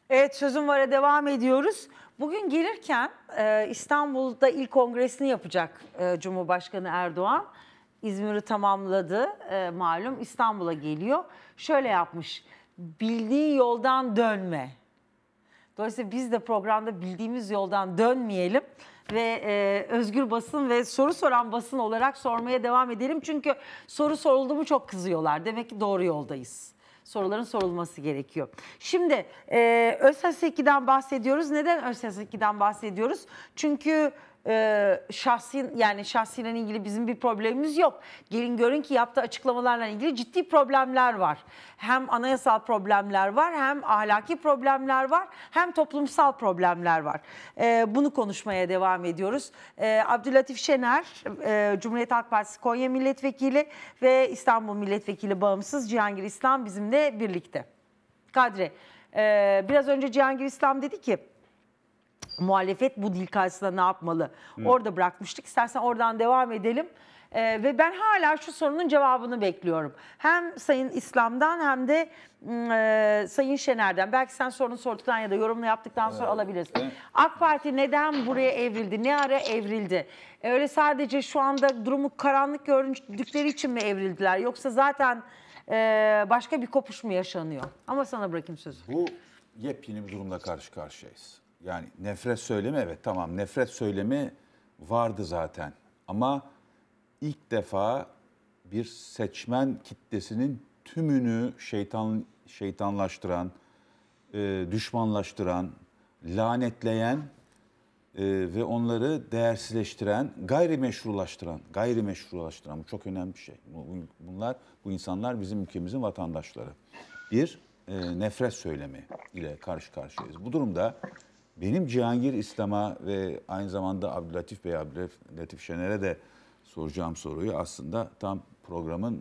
Evet, Sözüm Var'a devam ediyoruz. Bugün gelirken İstanbul'da ilk kongresini yapacak Cumhurbaşkanı Erdoğan. İzmir'i tamamladı, malum İstanbul'a geliyor. Şöyle yapmış, bildiği yoldan dönme. Dolayısıyla biz de programda bildiğimiz yoldan dönmeyelim ve özgür basın ve soru soran basın olarak sormaya devam edelim. Çünkü soru soruldu mu çok kızıyorlar. Demek ki doğru yoldayız. Soruların sorulması gerekiyor. Şimdi ÖSS2'den bahsediyoruz. Neden ÖSS2'den bahsediyoruz? Çünkü şahsiyle ilgili bizim bir problemimiz yok. Gelin görün ki yaptığı açıklamalarla ilgili ciddi problemler var. Hem anayasal problemler var, hem ahlaki problemler var, hem toplumsal problemler var. Bunu konuşmaya devam ediyoruz. Abdülatif Şener, Cumhuriyet Halk Partisi Konya Milletvekili ve İstanbul Milletvekili bağımsız Cihangir İslam bizimle birlikte. Kadri, biraz önce Cihangir İslam dedi ki, muhalefet bu dil karşısında ne yapmalı? Orada bırakmıştık. İstersen oradan devam edelim. Ve ben hala şu sorunun cevabını bekliyorum. Hem Sayın İslam'dan hem de Sayın Şener'den. Belki sen sorunu sorduktan ya da yorumunu yaptıktan sonra alabilirsin. AK Parti neden buraya evrildi? Ne ara evrildi? Öyle sadece şu anda durumu karanlık gördükleri için mi evrildiler? Yoksa zaten başka bir kopuş mu yaşanıyor? Ama sana bırakayım sözü. Bu yepyeni bir durumla karşı karşıyayız. Yani nefret söylemi, evet tamam, nefret söylemi vardı zaten. Ama ilk defa bir seçmen kitlesinin tümünü şeytanlaştıran, düşmanlaştıran, lanetleyen ve onları değersizleştiren, gayrimeşrulaştıran bu çok önemli bir şey. Bu insanlar bizim ülkemizin vatandaşları. Bir nefret söylemi ile karşı karşıyayız. Bu durumda benim Cihangir İslam'a ve aynı zamanda Abdülatif Şener'e de soracağım soruyu aslında tam programla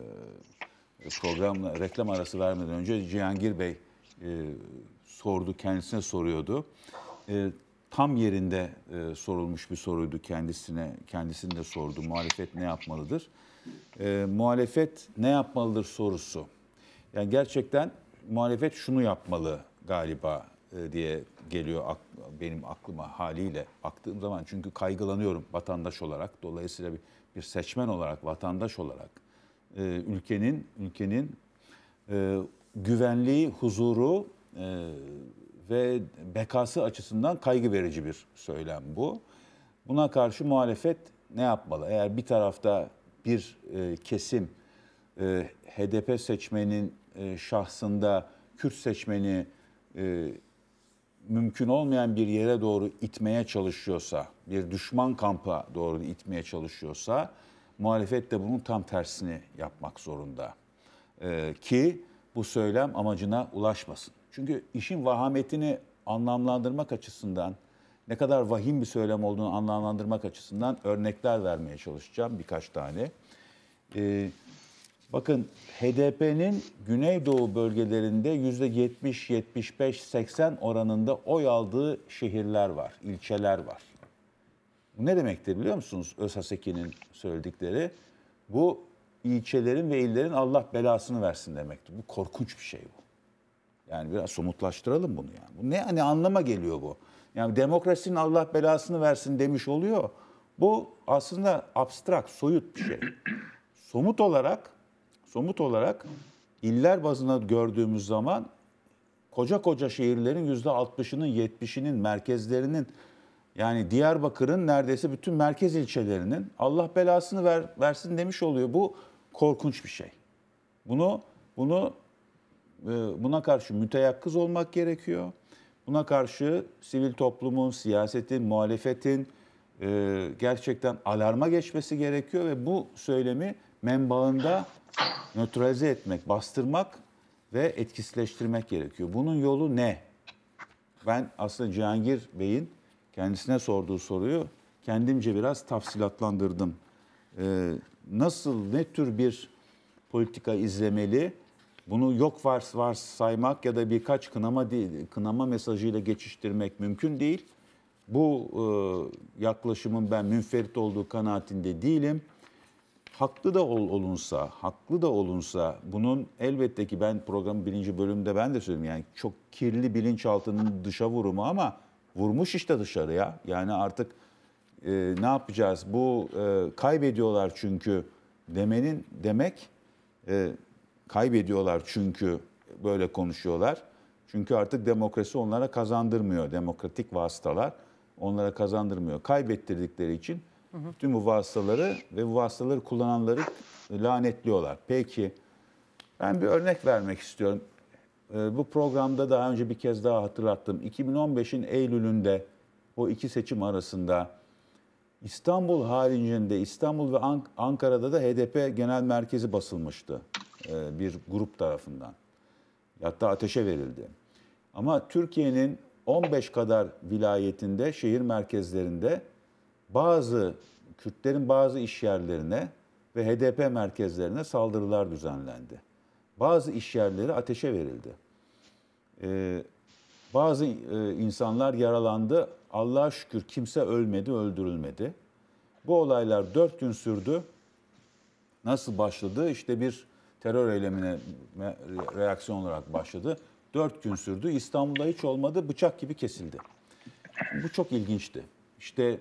reklam arası vermeden önce Cihangir Bey sordu, kendisine soruyordu. Tam yerinde sorulmuş bir soruydu kendisine de sordu. Muhalefet ne yapmalıdır? Muhalefet ne yapmalıdır sorusu. Yani gerçekten muhalefet şunu yapmalı galiba diye geliyor benim aklıma haliyle baktığım zaman. Çünkü kaygılanıyorum vatandaş olarak. Dolayısıyla bir seçmen olarak, vatandaş olarak ülkenin güvenliği, huzuru ve bekası açısından kaygı verici bir söylem bu. Buna karşı muhalefet ne yapmalı? Eğer bir tarafta bir kesim HDP seçmenin şahsında Kürt seçmeni mümkün olmayan bir yere doğru itmeye çalışıyorsa, bir düşman kampa doğru itmeye çalışıyorsa, muhalefet de bunun tam tersini yapmak zorunda. Ki bu söylem amacına ulaşmasın. Çünkü işin vahametini anlamlandırmak açısından, ne kadar vahim bir söylem olduğunu anlamlandırmak açısından örnekler vermeye çalışacağım birkaç tane. Bakın HDP'nin Güneydoğu bölgelerinde %70, 75, 80 oranında oy aldığı şehirler var, ilçeler var. Bu ne demektir biliyor musunuz ÖSS2'nin söyledikleri? Bu ilçelerin ve illerin Allah belasını versin demektir. Bu korkunç bir şey bu. Yani biraz somutlaştıralım bunu yani. Bu ne anlama geliyor bu? Yani demokrasinin Allah belasını versin demiş oluyor. Bu aslında abstrakt, soyut bir şey. Somut olarak iller bazında gördüğümüz zaman koca şehirlerin %60'ının 70'inin merkezlerinin yani Diyarbakır'ın neredeyse bütün merkez ilçelerinin Allah belasını versin demiş oluyor. Bu korkunç bir şey. Buna karşı müteyakkız olmak gerekiyor. Buna karşı sivil toplumun, siyasetin, muhalefetin gerçekten alarma geçmesi gerekiyor ve bu söylemi menbaında nötralize etmek, bastırmak ve etkisizleştirmek gerekiyor. Bunun yolu ne? Ben aslında Cihangir Bey'in kendisine sorduğu soruyu kendimce biraz tafsilatlandırdım. Ne tür bir politika izlemeli? Bunu yok varsaymak ya da birkaç kınama mesajıyla geçiştirmek mümkün değil. Bu yaklaşımın ben münferit olduğu kanaatinde değilim. haklı da olunsa bunun elbette ki ben programın 1. bölümde ben de söyledim yani çok kirli bilinçaltının dışa vurumu ama vurmuş işte dışarıya. Yani artık ne yapacağız? Bu kaybediyorlar çünkü kaybediyorlar çünkü böyle konuşuyorlar. Çünkü artık demokrasi onlara kazandırmıyor. Demokratik vasıtalar onlara kazandırmıyor. Kaybettirdikleri için tüm bu vasıtaları ve bu vasıtaları kullananları lanetliyorlar. Peki ben bir örnek vermek istiyorum. Bu programda daha önce bir kez daha hatırlattım. 2015'in Eylül'ünde o iki seçim arasında İstanbul haricinde İstanbul ve Ankara'da da HDP genel merkezi basılmıştı bir grup tarafından. Hatta ateşe verildi. Ama Türkiye'nin 15 kadar vilayetinde, şehir merkezlerinde Kürtlerin bazı iş yerlerine ve HDP merkezlerine saldırılar düzenlendi. Bazı iş yerleri ateşe verildi. Bazı insanlar yaralandı. Allah'a şükür kimse ölmedi, öldürülmedi. Bu olaylar 4 gün sürdü. Nasıl başladı? İşte bir terör eylemine reaksiyon olarak başladı. 4 gün sürdü. İstanbul'da hiç olmadı, bıçak gibi kesildi. Bu çok ilginçti. İşte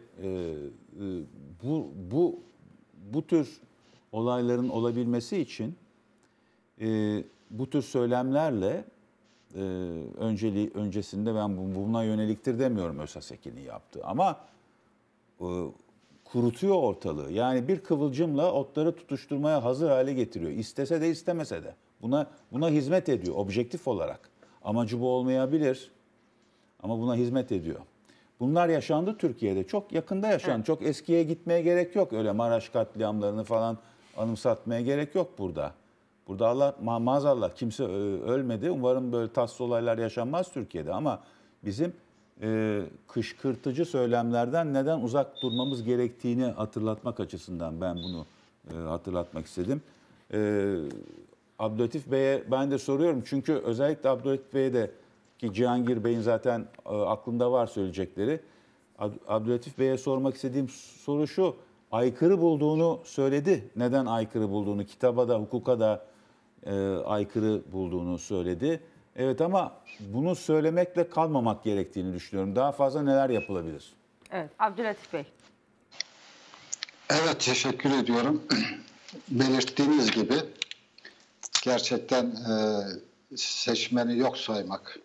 bu tür olayların olabilmesi için bu tür söylemlerle öncesinde ben buna yöneliktir demiyorum ÖSASEK'in yaptığı ama kurutuyor ortalığı. Yani bir kıvılcımla otları tutuşturmaya hazır hale getiriyor. İstese de istemese de. Buna hizmet ediyor objektif olarak. Amacı bu olmayabilir ama buna hizmet ediyor. Bunlar yaşandı Türkiye'de. Çok yakında yaşandı. Evet. Çok eskiye gitmeye gerek yok. Öyle Maraş katliamlarını falan anımsatmaya gerek yok burada. Burada maazallah kimse ölmedi. Umarım böyle tatsız olaylar yaşanmaz Türkiye'de ama bizim kışkırtıcı söylemlerden neden uzak durmamız gerektiğini hatırlatmak açısından ben bunu hatırlatmak istedim. Abdülatif Bey'e ben de soruyorum çünkü özellikle Abdülatif Bey'e de ki Cihangir Bey'in zaten aklında var söyleyecekleri. Abdülatif Bey'e sormak istediğim soru şu, aykırı bulduğunu söyledi. Neden aykırı bulduğunu, kitaba da hukuka da aykırı bulduğunu söyledi. Evet ama bunu söylemekle kalmamak gerektiğini düşünüyorum. Daha fazla neler yapılabilir? Evet, Abdülatif Bey. Evet, teşekkür ediyorum. Belirttiğiniz gibi gerçekten seçmeni yok saymak,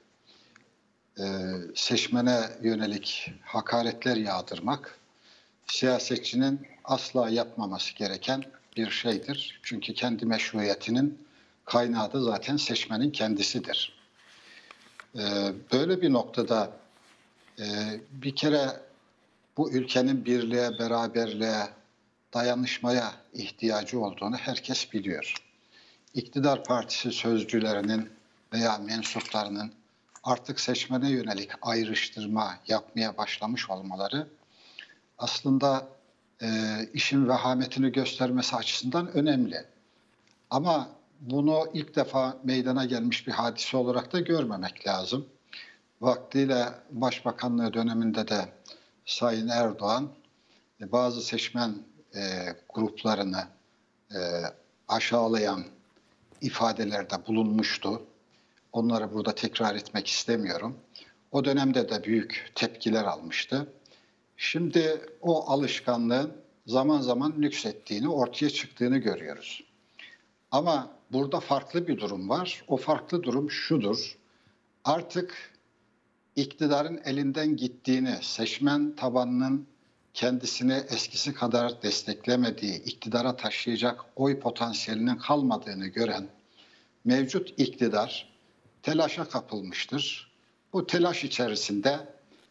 seçmene yönelik hakaretler yağdırmak siyasetçinin asla yapmaması gereken bir şeydir. Çünkü kendi meşruiyetinin kaynağı da zaten seçmenin kendisidir. Böyle bir noktada bir kere bu ülkenin birliğe, beraberliğe, dayanışmaya ihtiyacı olduğunu herkes biliyor. İktidar partisi sözcülerinin veya mensuplarının artık seçmene yönelik ayrıştırma yapmaya başlamış olmaları aslında işin vehametini göstermesi açısından önemli. Ama bunu ilk defa meydana gelmiş bir hadise olarak da görmemek lazım. Vaktiyle Başbakanlığı döneminde de Sayın Erdoğan bazı seçmen gruplarını aşağılayan ifadelerde bulunmuştu. Onları burada tekrar etmek istemiyorum. O dönemde de büyük tepkiler almıştı. Şimdi o alışkanlığın zaman zaman nüksettiğini, ortaya çıktığını görüyoruz. Ama burada farklı bir durum var. O farklı durum şudur. Artık iktidarın elinden gittiğini, seçmen tabanının kendisini eskisi kadar desteklemediği, iktidara taşıyacak oy potansiyelinin kalmadığını gören mevcut iktidar telaşa kapılmıştır. Bu telaş içerisinde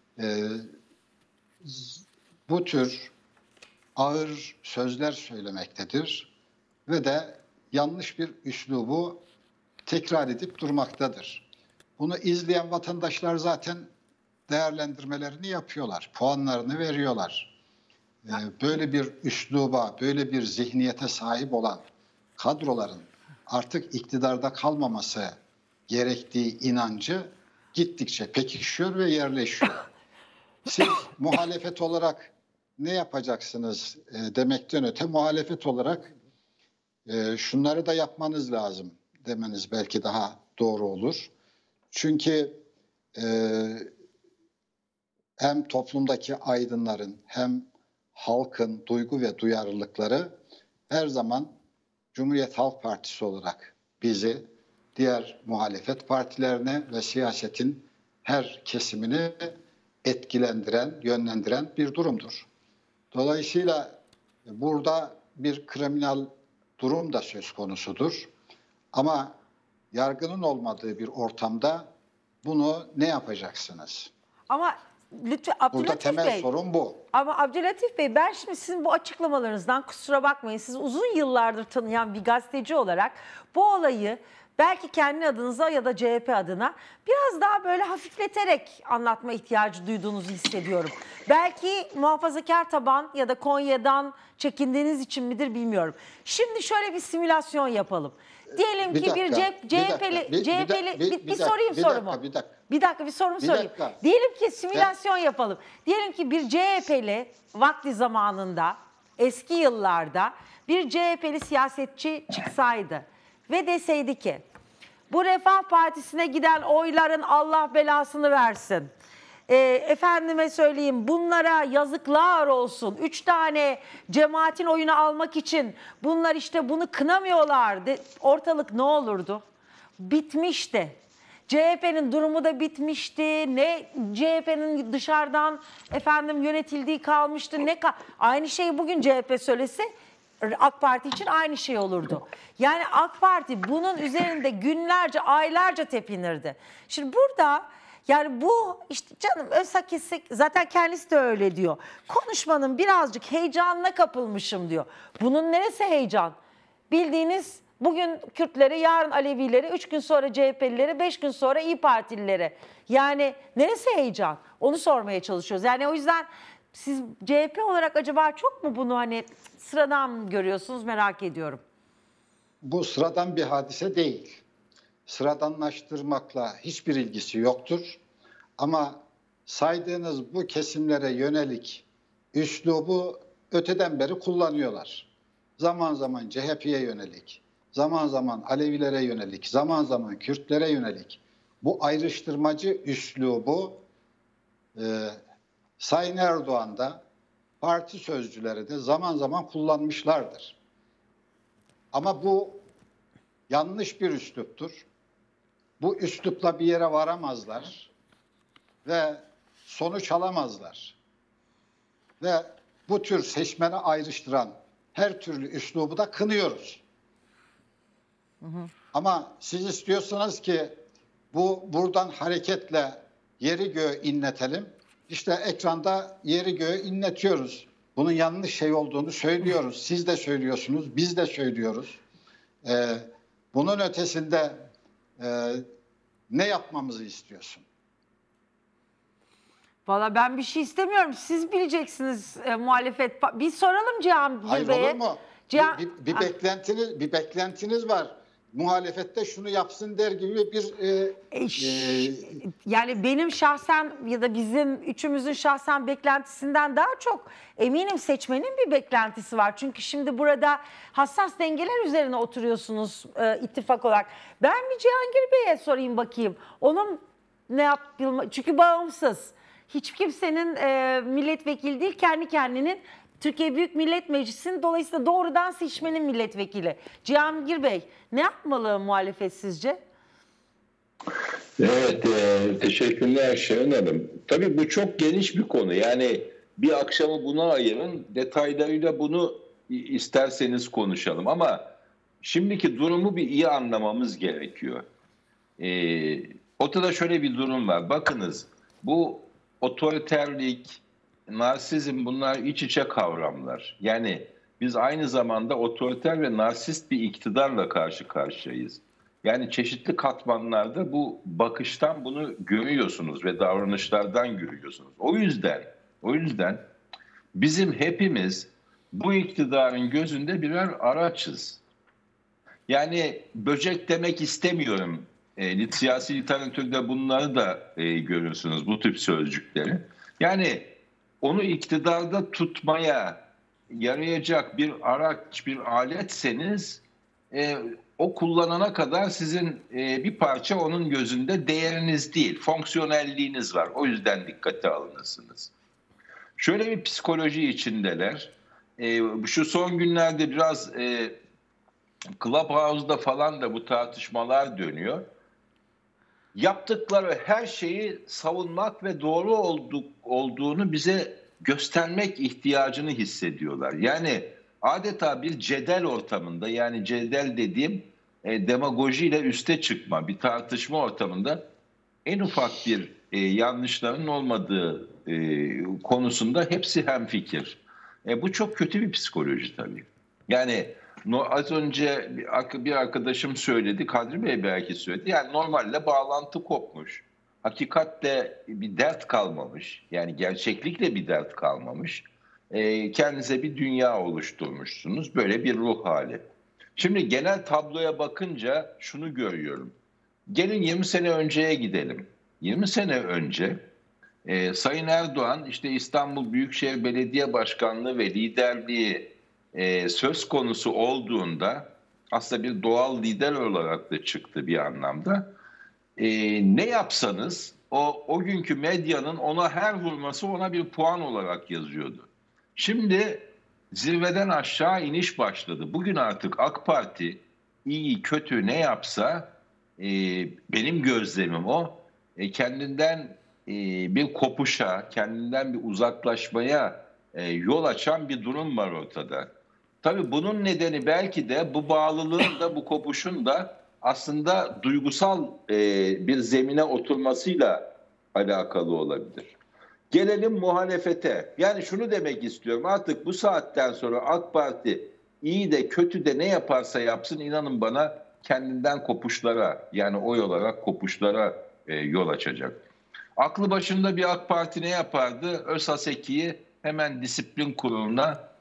bu tür ağır sözler söylemektedir ve de yanlış bir üslubu tekrar edip durmaktadır. Bunu izleyen vatandaşlar zaten değerlendirmelerini yapıyorlar, puanlarını veriyorlar. Böyle bir üsluba, böyle bir zihniyete sahip olan kadroların artık iktidarda kalmaması gerektiği inancı gittikçe pekişiyor ve yerleşiyor. Siz muhalefet olarak ne yapacaksınız demekten öte muhalefet olarak şunları da yapmanız lazım demeniz belki daha doğru olur. Çünkü hem toplumdaki aydınların hem halkın duygu ve duyarlılıkları her zaman Cumhuriyet Halk Partisi olarak bizi diğer muhalefet partilerine ve siyasetin her kesimini etkilendiren, yönlendiren bir durumdur. Dolayısıyla burada bir kriminal durum da söz konusudur. Ama yargının olmadığı bir ortamda bunu ne yapacaksınız? Ama lütfen Burada Abdülatif temel Bey. sorun bu. Ama Abdülatif Bey, ben şimdi sizin bu açıklamalarınızdan kusura bakmayın. Siz uzun yıllardır tanıyan bir gazeteci olarak bu olayı belki kendi adınıza ya da CHP adına biraz daha böyle hafifleterek anlatma ihtiyacı duyduğunuzu hissediyorum. Belki muhafazakar taban ya da Konya'dan çekindiğiniz için midir bilmiyorum. Şimdi şöyle bir simülasyon yapalım. Diyelim ki bir CHP'li sorayım sorumu. Bir dakika bir sorumu sorayım. Diyelim ki simülasyon yapalım. Diyelim ki bir CHP'li vakti zamanında, eski yıllarda bir CHP'li siyasetçi çıksaydı ve deseydi ki bu Refah Partisi'ne giden oyların Allah belasını versin. Efendime söyleyeyim, bunlara yazıklar olsun. 3 tane cemaatin oyunu almak için bunlar işte bunu kınamıyorlar. Ortalık ne olurdu? Bitmişti. CHP'nin durumu da bitmişti. Ne CHP'nin dışarıdan yönetildiği kalmıştı. Aynı şeyi bugün CHP söylese AK Parti için aynı şey olurdu. Yani AK Parti bunun üzerinde günlerce, aylarca tepinirdi. Şimdi burada yani bu işte canım Özsakisik zaten kendisi de öyle diyor. Konuşmanın birazcık heyecanına kapılmışım diyor. Bunun neresi heyecan? Bildiğiniz bugün Kürtlere, yarın Alevilere, 3 gün sonra CHP'lilere, 5 gün sonra İYİ Partililere. Yani neresi heyecan? Onu sormaya çalışıyoruz. Yani o yüzden siz CHP olarak acaba çok mu bunu hani sıradan mı görüyorsunuz, merak ediyorum. Bu sıradan bir hadise değil. Sıradanlaştırmakla hiçbir ilgisi yoktur. Ama saydığınız bu kesimlere yönelik üslubu öteden beri kullanıyorlar. Zaman zaman CHP'ye yönelik, zaman zaman Alevilere yönelik, zaman zaman Kürtlere yönelik bu ayrıştırmacı üslubu Sayın Erdoğan da parti sözcüleri de zaman zaman kullanmışlardır. Ama bu yanlış bir üsluptur. Bu üslupla bir yere varamazlar ve sonuç alamazlar. Ve bu tür seçmeni ayrıştıran her türlü üslubu da kınıyoruz. Ama siz istiyorsunuz ki buradan hareketle yeri göğü inletelim. İşte ekranda yeri göğü inletiyoruz. Bunun yanlış şey olduğunu söylüyoruz. Siz de söylüyorsunuz, biz de söylüyoruz. Bunun ötesinde ne yapmamızı istiyorsun? Valla ben bir şey istemiyorum. Siz bileceksiniz muhalefet. Bir soralım Cihangir Bey'e. Hayır olur mu? Bir beklentiniz var. Muhalefette şunu yapsın der gibi bir... Yani benim şahsen ya da bizim üçümüzün şahsen beklentisinden daha çok eminim seçmenin bir beklentisi var. Çünkü şimdi burada hassas dengeler üzerine oturuyorsunuz ittifak olarak. Ben bir Cihangir Bey'e sorayım bakayım. Onun ne yapılma... Çünkü bağımsız. Hiç kimsenin milletvekili değil, kendi kendinin Türkiye Büyük Millet Meclisi'nin dolayısıyla doğrudan seçmenin milletvekili. Cihangir Bey, ne yapmalı muhalefet sizce? Evet, teşekkürler Şahin Hanım. Tabii bu çok geniş bir konu. Yani bir akşamı buna ayırın, detaylarıyla bunu isterseniz konuşalım. Ama şimdiki durumu bir iyi anlamamız gerekiyor. Ortada şöyle bir durum var. Bakınız, bu otoriterlik, narsizm, bunlar iç içe kavramlar. Yani biz aynı zamanda otoriter ve narsist bir iktidarla karşı karşıyayız. Yani çeşitli katmanlarda bu bakıştan bunu görüyorsunuz ve davranışlardan görüyorsunuz. O yüzden bizim hepimiz bu iktidarın gözünde birer araçız. Yani böcek demek istemiyorum. Siyasi literatürde bunları da görürsünüz, bu tip sözcükleri. Yani onu iktidarda tutmaya yarayacak bir araç, bir aletseniz o kullanana kadar sizin bir parça onun gözünde değeriniz değil, fonksiyonelliğiniz var. O yüzden dikkate alınırsınız. Şöyle bir psikoloji içindeler. Şu son günlerde biraz Clubhouse'da falan da bu tartışmalar dönüyor. Yaptıkları her şeyi savunmak ve doğru olduğunu bize göstermek ihtiyacını hissediyorlar. Yani adeta bir cedel ortamında, yani cedel dediğim demagojiyle üste çıkma, bir tartışma ortamında en ufak bir yanlışların olmadığı konusunda hepsi hemfikir. Bu çok kötü bir psikoloji tabii. Yani az önce bir arkadaşım söyledi, Kadri Bey belki söyledi. Yani normalle bağlantı kopmuş. Hakikatle bir dert kalmamış. Yani gerçeklikle bir dert kalmamış. Kendinize bir dünya oluşturmuşsunuz. Böyle bir ruh hali. Şimdi genel tabloya bakınca şunu görüyorum. Gelin 20 sene önceye gidelim. 20 sene önce Sayın Erdoğan işte İstanbul Büyükşehir Belediye Başkanlığı ve liderliği söz konusu olduğunda aslında bir doğal lider olarak da çıktı bir anlamda. Ne yapsanız o günkü medyanın ona her vurması ona bir puan olarak yazıyordu. Şimdi zirveden aşağı iniş başladı. Bugün artık AK Parti iyi kötü ne yapsa benim gözlemim o. Kendinden bir kopuşa, kendinden bir uzaklaşmaya yol açan bir durum var ortada. Tabii bunun nedeni belki de bu bağlılığın da bu kopuşun da aslında duygusal bir zemine oturmasıyla alakalı olabilir. Gelelim muhalefete. Yani şunu demek istiyorum. Artık bu saatten sonra AK Parti iyi de kötü de ne yaparsa yapsın inanın bana kendinden kopuşlara yani oy olarak kopuşlara yol açacak. Aklı başında bir AK Parti ne yapardı? ÖSASEKİ'yi hemen disiplin kuruluna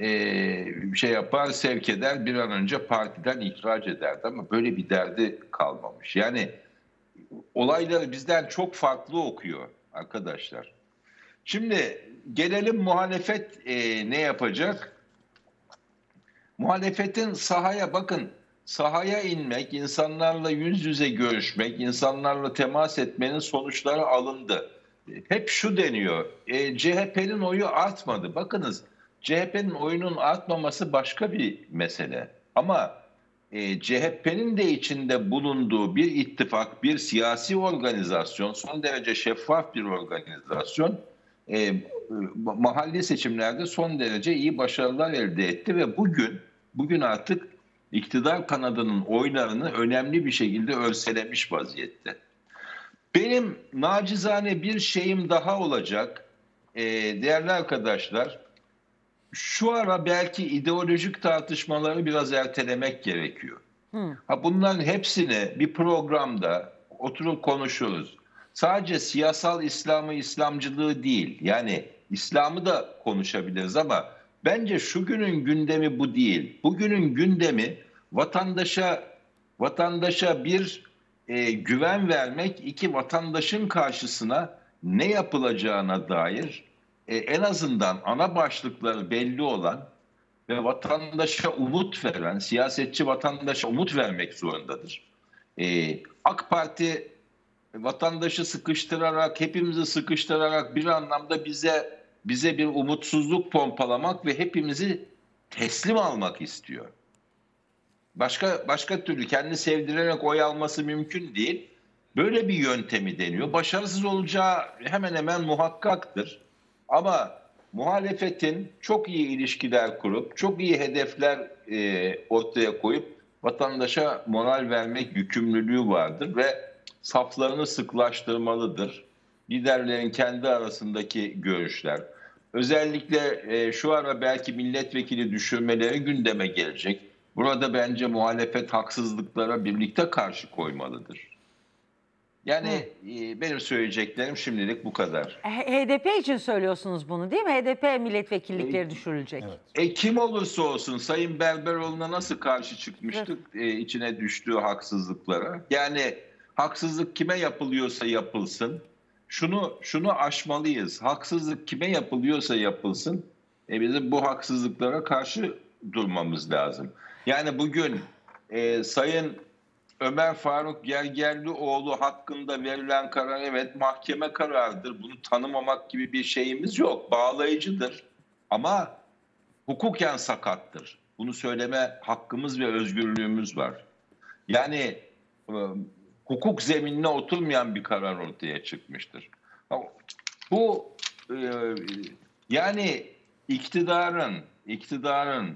sevk eder, bir an önce partiden ihraç ederdi ama böyle bir derdi kalmamış. Yani olayları bizden çok farklı okuyor arkadaşlar. Şimdi gelelim muhalefet ne yapacak? Muhalefetin sahaya bakın, sahaya inmek, insanlarla yüz yüze görüşmek, insanlarla temas etmenin sonuçları alındı. Hep şu deniyor, CHP'nin oyu artmadı. Bakınız, CHP'nin oyunun artmaması başka bir mesele. Ama CHP'nin de içinde bulunduğu bir ittifak, bir siyasi organizasyon, son derece şeffaf bir organizasyon, mahalli seçimlerde son derece iyi başarılar elde etti ve bugün artık iktidar kanadının oylarını önemli bir şekilde örselemiş vaziyette. Benim nacizane bir şeyim daha olacak değerli arkadaşlar. Şu ara belki ideolojik tartışmaları biraz ertelemek gerekiyor. Bunların hepsini bir programda oturup konuşuruz. Sadece siyasal İslam'ı, İslamcılığı değil. Yani İslam'ı da konuşabiliriz ama bence şu günün gündemi bu değil. Bugünün gündemi vatandaşa bir güven vermek, iki vatandaşın karşısına ne yapılacağına dair en azından ana başlıkları belli olan ve vatandaşa umut veren, siyasetçi vatandaşa umut vermek zorundadır. AK Parti vatandaşı sıkıştırarak, hepimizi sıkıştırarak bir anlamda bize bir umutsuzluk pompalamak ve hepimizi teslim almak istiyor. Başka türlü kendini sevdirerek oy alması mümkün değil. Böyle bir yöntemi deniyor. Başarısız olacağı hemen hemen muhakkaktır. Ama muhalefetin çok iyi ilişkiler kurup, çok iyi hedefler ortaya koyup vatandaşa moral vermek yükümlülüğü vardır ve saflarını sıklaştırmalıdır. Liderlerin kendi arasındaki görüşler. Özellikle şu ara belki milletvekili düşürmeleri gündeme gelecek. Burada bence muhalefet haksızlıklara birlikte karşı koymalıdır. Yani benim söyleyeceklerim şimdilik bu kadar. HDP için söylüyorsunuz bunu değil mi? HDP milletvekillikleri düşürülecek. Evet. Kim olursa olsun Sayın Berberoğlu'na nasıl karşı çıkmıştık içine düştüğü haksızlıklara? Yani haksızlık kime yapılıyorsa yapılsın. Şunu aşmalıyız. Haksızlık kime yapılıyorsa yapılsın. Bizim bu haksızlıklara karşı durmamız lazım. Yani bugün Sayın Ömer Faruk Gergerlioğlu hakkında verilen karar evet mahkeme kararıdır. Bunu tanımamak gibi bir şeyimiz yok. Bağlayıcıdır ama hukuken sakattır. Bunu söyleme hakkımız ve özgürlüğümüz var. Yani hukuk zeminine oturmayan bir karar ortaya çıkmıştır. Bu yani iktidarın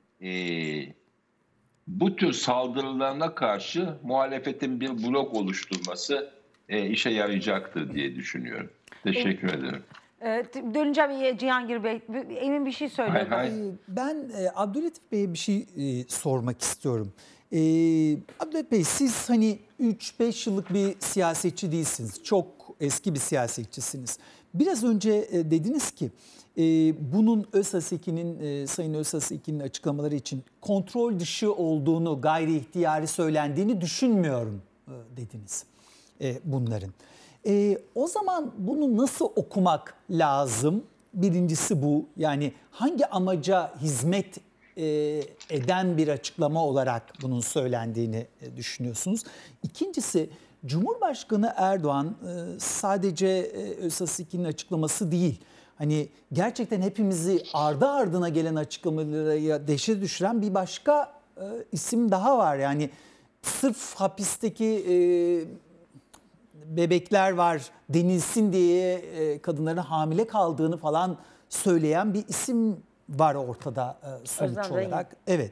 bu tür saldırılarına karşı muhalefetin bir blok oluşturması işe yarayacaktır diye düşünüyorum. Teşekkür ederim. Döneceğim Cihangir Bey. Emin bir şey söylüyor. Ben Abdülhatif Bey'e bir şey sormak istiyorum. Abdülhatif Bey, siz hani 3-5 yıllık bir siyasetçi değilsiniz. Çok eski bir siyasetçisiniz. Biraz önce dediniz ki bunun Sayın Özhaseki'nin açıklamaları için kontrol dışı olduğunu, gayri ihtiyari söylendiğini düşünmüyorum dediniz bunların. O zaman bunu nasıl okumak lazım? Birincisi bu. Yani hangi amaca hizmet eden bir açıklama olarak bunun söylendiğini düşünüyorsunuz? İkincisi, Cumhurbaşkanı Erdoğan sadece Özhaseki'nin açıklaması değil. Hani gerçekten hepimizi ardı ardına gelen açıklamalara dehşete düşüren bir başka isim daha var. Yani sırf hapisteki bebekler var denilsin diye kadınların hamile kaldığını falan söyleyen bir isim var ortada sonuç olarak. Evet.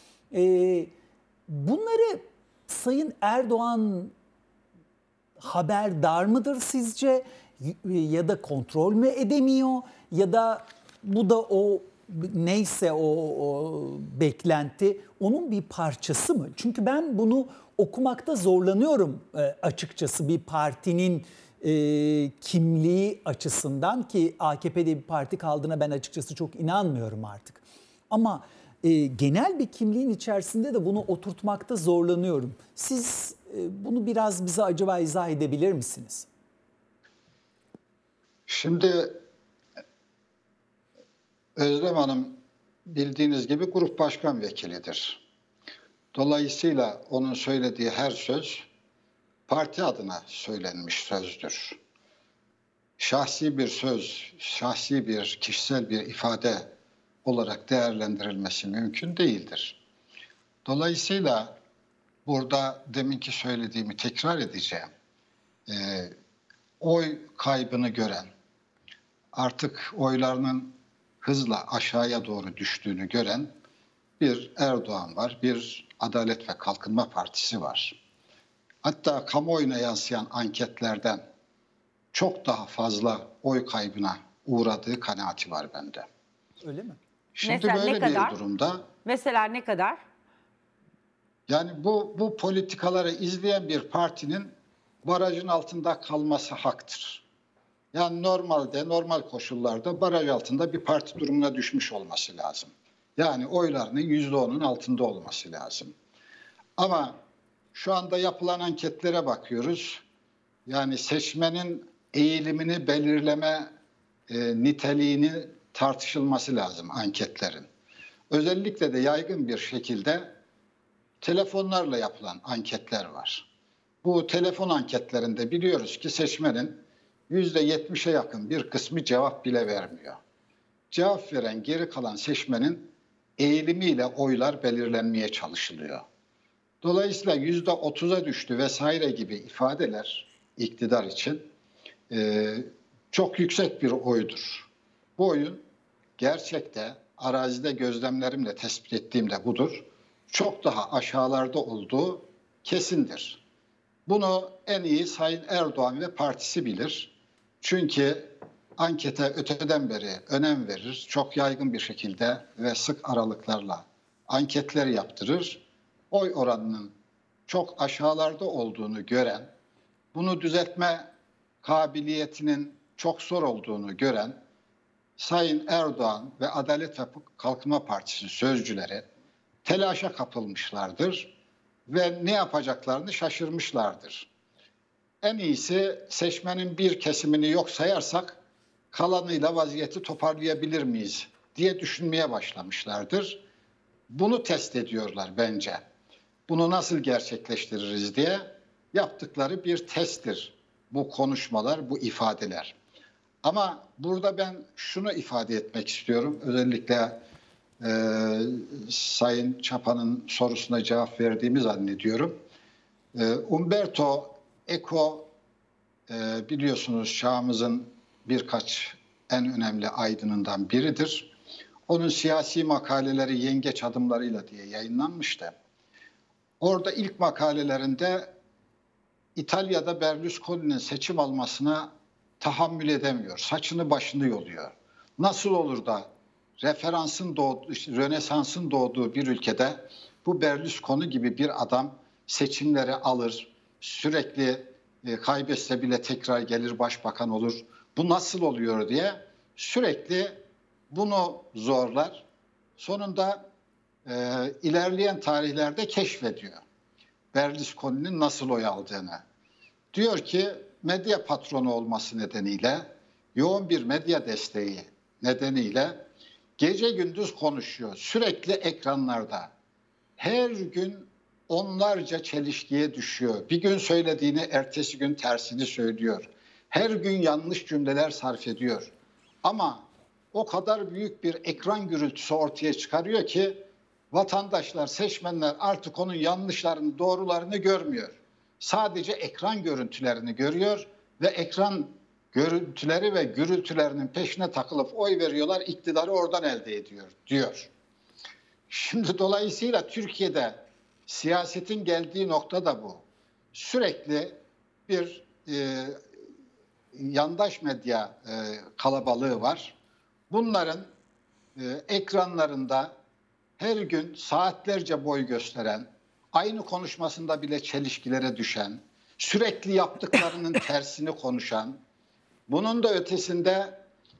Bunları Sayın Erdoğan haberdar mıdır sizce? Ya da kontrol mü edemiyor? Ya da bu da o neyse o beklenti onun bir parçası mı? Çünkü ben bunu okumakta zorlanıyorum açıkçası bir partinin kimliği açısından, ki AKP'de bir parti kaldığına ben açıkçası çok inanmıyorum artık. Ama genel bir kimliğin içerisinde de bunu oturtmakta zorlanıyorum. Siz bunu biraz bize acaba izah edebilir misiniz? Şimdi Özlem Hanım bildiğiniz gibi grup başkan vekilidir. Dolayısıyla onun söylediği her söz parti adına söylenmiş sözdür. Şahsi bir söz, şahsi bir kişisel bir ifade olarak değerlendirilmesi mümkün değildir. Dolayısıyla burada deminki söylediğimi tekrar edeceğim. Oy kaybını gören, artık oylarının hızla aşağıya doğru düştüğünü gören bir Erdoğan var, bir Adalet ve Kalkınma Partisi var. Hatta kamuoyuna yansıyan anketlerden çok daha fazla oy kaybına uğradığı kanaati var bende. Öyle mi? Şimdi Mesela böyle bir durumda... Mesela ne kadar? Yani bu politikaları izleyen bir partinin barajın altında kalması haktır. Yani normal koşullarda baraj altında bir parti durumuna düşmüş olması lazım. Yani oylarının %10'un altında olması lazım. Ama şu anda yapılan anketlere bakıyoruz. Yani seçmenin eğilimini belirleme niteliğini tartışılması lazım anketlerin. Özellikle de yaygın bir şekilde telefonlarla yapılan anketler var. Bu telefon anketlerinde biliyoruz ki seçmenin %70'e yakın bir kısmı cevap bile vermiyor. Cevap veren geri kalan seçmenin eğilimiyle oylar belirlenmeye çalışılıyor. Dolayısıyla %30'a düştü vesaire gibi ifadeler iktidar için çok yüksek bir oydur. Bu oyun gerçekte arazide gözlemlerimle tespit ettiğimde budur. Çok daha aşağılarda olduğu kesindir. Bunu en iyi Sayın Erdoğan ve partisi bilir. Çünkü ankete öteden beri önem verir. Çok yaygın bir şekilde ve sık aralıklarla anketleri yaptırır. Oy oranının çok aşağılarda olduğunu gören, bunu düzeltme kabiliyetinin çok zor olduğunu gören Sayın Erdoğan ve Adalet ve Kalkınma Partisi sözcüleri telaşa kapılmışlardır ve ne yapacaklarını şaşırmışlardır. En iyisi seçmenin bir kesimini yok sayarsak kalanıyla vaziyeti toparlayabilir miyiz diye düşünmeye başlamışlardır. Bunu test ediyorlar bence. Bunu nasıl gerçekleştiririz diye yaptıkları bir testtir bu konuşmalar, bu ifadeler. Ama burada ben şunu ifade etmek istiyorum. Özellikle Sayın Çapa'nın sorusuna cevap verdiğimi zannediyorum. Umberto Eco biliyorsunuz çağımızın birkaç en önemli aydınından biridir. Onun siyasi makaleleri Yengeç Adımlarıyla diye yayınlanmıştı. Orada ilk makalelerinde İtalya'da Berlusconi'nin seçim almasına tahammül edemiyor. Saçını başını yoluyor. Nasıl olur da Rönesans'ın doğduğu bir ülkede bu Berlusconi gibi bir adam seçimleri alır, sürekli kaybetse bile tekrar gelir başbakan olur. Bu nasıl oluyor diye sürekli bunu zorlar. Sonunda ilerleyen tarihlerde keşfediyor Berlusconi'nin nasıl oy aldığını. Diyor ki medya patronu olması nedeniyle, yoğun bir medya desteği nedeniyle gece gündüz konuşuyor. Sürekli ekranlarda. Her gün onlarca çelişkiye düşüyor. Bir gün söylediğini ertesi gün tersini söylüyor. Her gün yanlış cümleler sarf ediyor. Ama o kadar büyük bir ekran gürültüsü ortaya çıkarıyor ki vatandaşlar, seçmenler artık onun yanlışlarını, doğrularını görmüyor. Sadece ekran görüntülerini görüyor ve ekran görüntüleri ve gürültülerinin peşine takılıp oy veriyorlar, iktidarı oradan elde ediyor diyor. Şimdi dolayısıyla Türkiye'de siyasetin geldiği nokta da bu. Sürekli bir yandaş medya kalabalığı var. Bunların ekranlarında her gün saatlerce boy gösteren, aynı konuşmasında bile çelişkilere düşen, sürekli yaptıklarının tersini konuşan, bunun da ötesinde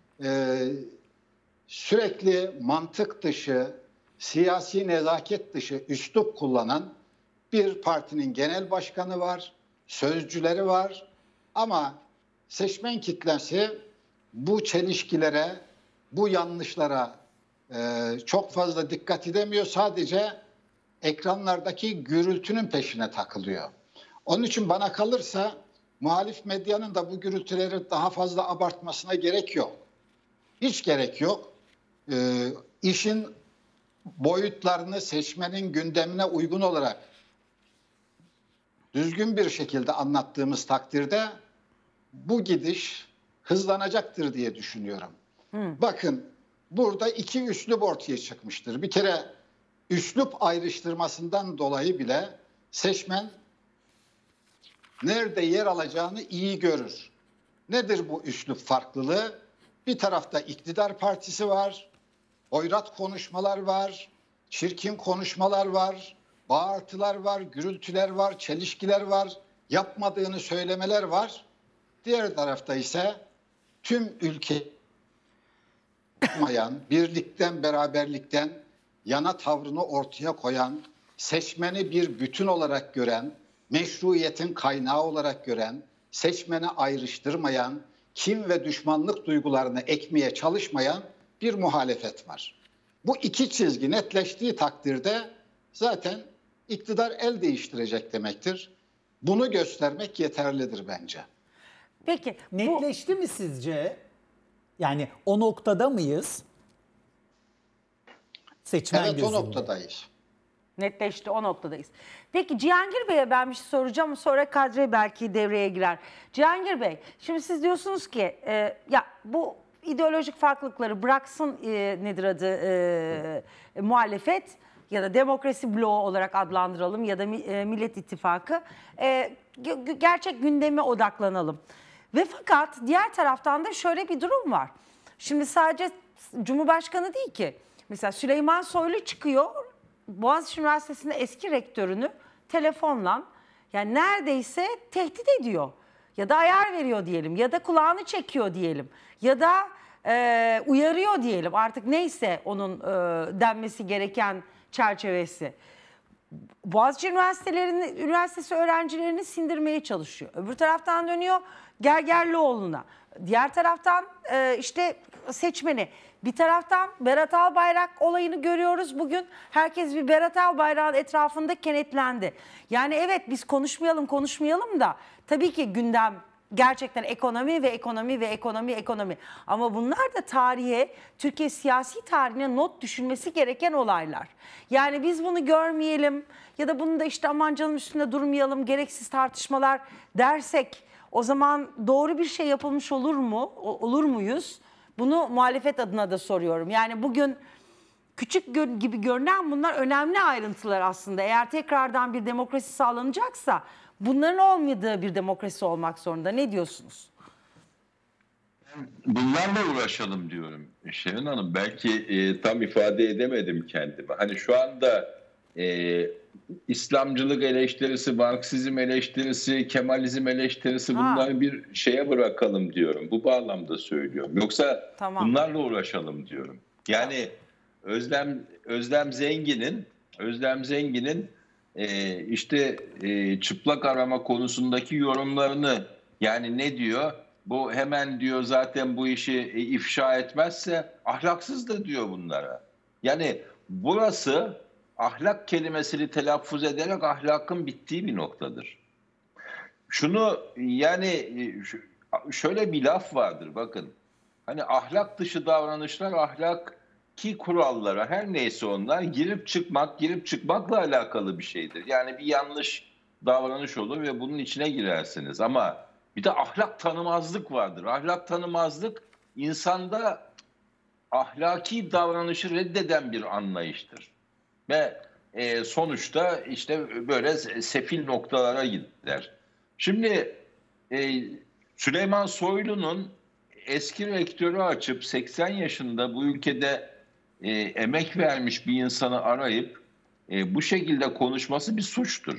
sürekli mantık dışı, siyasi nezaket dışı üslup kullanan bir partinin genel başkanı var, sözcüleri var ama seçmen kitlesi bu çelişkilere, bu yanlışlara çok fazla dikkat edemiyor. Sadece ekranlardaki gürültünün peşine takılıyor. Onun için bana kalırsa muhalif medyanın da bu gürültüleri daha fazla abartmasına gerek yok. Hiç gerek yok. İşin boyutlarını seçmenin gündemine uygun olarak düzgün bir şekilde anlattığımız takdirde bu gidiş hızlanacaktır diye düşünüyorum. Bakın burada iki üslup ortaya çıkmıştır. Bir kere üslup ayrıştırmasından dolayı bile seçmen nerede yer alacağını iyi görür. Nedir bu üslup farklılığı? Bir tarafta iktidar partisi var, hoyrat konuşmalar var, çirkin konuşmalar var, bağırtılar var, gürültüler var, çelişkiler var, yapmadığını söylemeler var. Diğer tarafta ise tüm ülke birlikten, beraberlikten yana tavrını ortaya koyan, seçmeni bir bütün olarak gören, meşruiyetin kaynağı olarak gören, seçmeni ayrıştırmayan, kin ve düşmanlık duygularını ekmeye çalışmayan bir muhalefet var. Bu iki çizgi netleştiği takdirde zaten iktidar el değiştirecek demektir. Bunu göstermek yeterlidir bence. Peki Netleşti mi sizce? Yani o noktada mıyız? Seçmen Evet, gözünde. o noktadayız. Netleşti, o noktadayız. Peki Cihangir Bey'e ben bir şey soracağım. Sonra Kadri belki devreye girer. Cihangir Bey, şimdi siz diyorsunuz ki ya bu ideolojik farklılıkları bıraksın nedir adı muhalefet ya da demokrasi bloğu olarak adlandıralım ya da Millet İttifakı gerçek gündeme odaklanalım. Ve fakat diğer taraftan da şöyle bir durum var. Şimdi sadece Cumhurbaşkanı değil ki. Mesela Süleyman Soylu çıkıyor. Boğaziçi Üniversitesi'nde eski rektörünü telefonla yani neredeyse tehdit ediyor. Ya da ayar veriyor diyelim ya da kulağını çekiyor diyelim ya da uyarıyor diyelim artık neyse onun denmesi gereken çerçevesi. Boğaziçi Üniversitesi öğrencilerini sindirmeye çalışıyor. Öbür taraftan dönüyor Gergerlioğlu'na. Diğer taraftan işte seçmeni. Bir taraftan Berat Albayrak olayını görüyoruz bugün. Herkes bir Berat Albayrak'ın etrafında kenetlendi. Yani evet biz konuşmayalım da tabii ki gündem gerçekten ekonomi ve ekonomi ve ekonomi. Ama bunlar da tarihe, Türkiye siyasi tarihine not düşülmesi gereken olaylar. Yani biz bunu görmeyelim ya da bunu da işte aman canım üstünde durmayalım, gereksiz tartışmalar dersek o zaman doğru bir şey yapılmış olur muyuz? Bunu muhalefet adına da soruyorum. Yani bugün küçük gibi görünen bunlar önemli ayrıntılar aslında. Eğer tekrardan bir demokrasi sağlanacaksa bunların olmadığı bir demokrasi olmak zorunda. Ne diyorsunuz? Bunlarla uğraşalım diyorum Şerin Hanım. Belki tam ifade edemedim kendimi. Hani şu anda İslamcılık eleştirisi, Marksizm eleştirisi, Kemalizm eleştirisi bunları bir şeye bırakalım diyorum. Bu bağlamda söylüyorum. Yoksa bunlarla uğraşalım diyorum. Yani Özlem Zengin'in işte çıplak arama konusundaki yorumlarını, yani ne diyor? Bu hemen diyor zaten bu işi ifşa etmezse ahlaksızdır diyor bunlara. Yani burası ahlak kelimesini telaffuz ederek ahlakın bittiği bir noktadır. Şunu yani şöyle bir laf vardır bakın. Hani ahlak dışı davranışlar ahlaki kurallara, her neyse onlar, girip çıkmakla alakalı bir şeydir. Yani bir yanlış davranış olur ve bunun içine girersiniz. Ama bir de ahlak tanımazlık vardır. Ahlak tanımazlık insanda ahlaki davranışı reddeden bir anlayıştır. Ve sonuçta işte böyle sefil noktalara gider. Şimdi Süleyman Soylu'nun eski rektörü açıp 80 yaşında bu ülkede emek vermiş bir insanı arayıp bu şekilde konuşması bir suçtur.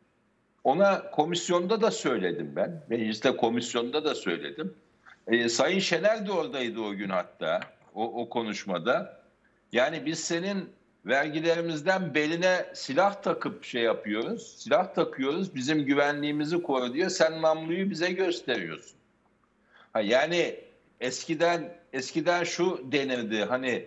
Ona komisyonda da söyledim ben. Mecliste komisyonda da söyledim. Sayın Şener de oradaydı o gün hatta o konuşmada. Yani biz senin vergilerimizden beline silah takıp silah takıyoruz, bizim güvenliğimizi koru diyor. Sen namluyu bize gösteriyorsun. Yani eskiden şu denirdi, hani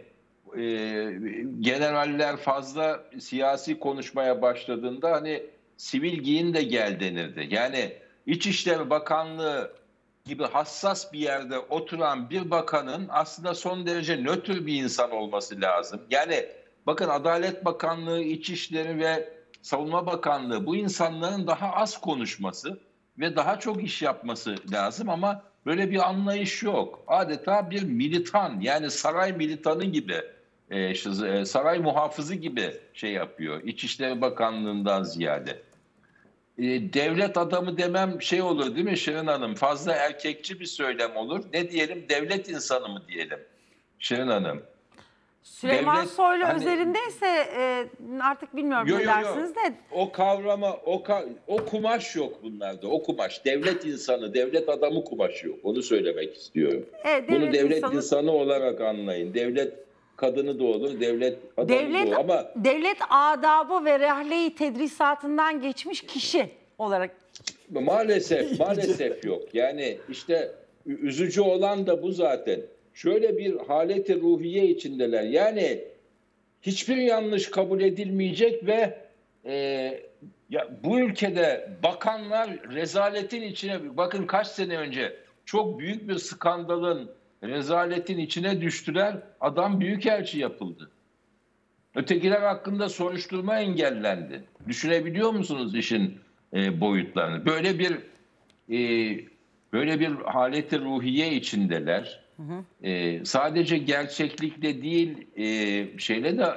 generaller fazla siyasi konuşmaya başladığında hani sivil giyin de gel denirdi. Yani İçişleri Bakanlığı gibi hassas bir yerde oturan bir bakanın aslında son derece nötr bir insan olması lazım. Yani bakın Adalet Bakanlığı, İçişleri ve Savunma Bakanlığı, bu insanların daha az konuşması ve daha çok iş yapması lazım ama böyle bir anlayış yok. Adeta bir militan, yani saray militanı gibi, saray muhafızı gibi şey yapıyor İçişleri Bakanlığı'ndan ziyade. Devlet adamı demem şey olur değil mi Şirin Hanım? Fazla erkekçi bir söylem olur. Ne diyelim? Devlet insanı mı diyelim Şirin Hanım? Süleyman Soylu özelindeyse artık bilmiyorum ne dersiniz de. O kavrama, o kumaş yok bunlarda. O kumaş. Devlet insanı, devlet adamı kumaşı yok. Onu söylemek istiyorum. Bunu devlet insanı olarak anlayın. Devlet kadını da olur, devlet adamı da olur. Ama devlet adabı ve rehle-i tedrisatından geçmiş kişi olarak. Maalesef yok. Yani işte üzücü olan da bu zaten. Şöyle bir haleti ruhiye içindeler. Yani hiçbir yanlış kabul edilmeyecek ve bu ülkede bakanlar rezaletin içine, bakın kaç sene önce çok büyük bir skandalın, rezaletin içine düştüler. Adam büyükelçi yapıldı. Ötekiler hakkında soruşturma engellendi. Düşünebiliyor musunuz işin boyutlarını? Böyle bir haleti ruhiye içindeler. Sadece gerçeklikle değil, şeyle de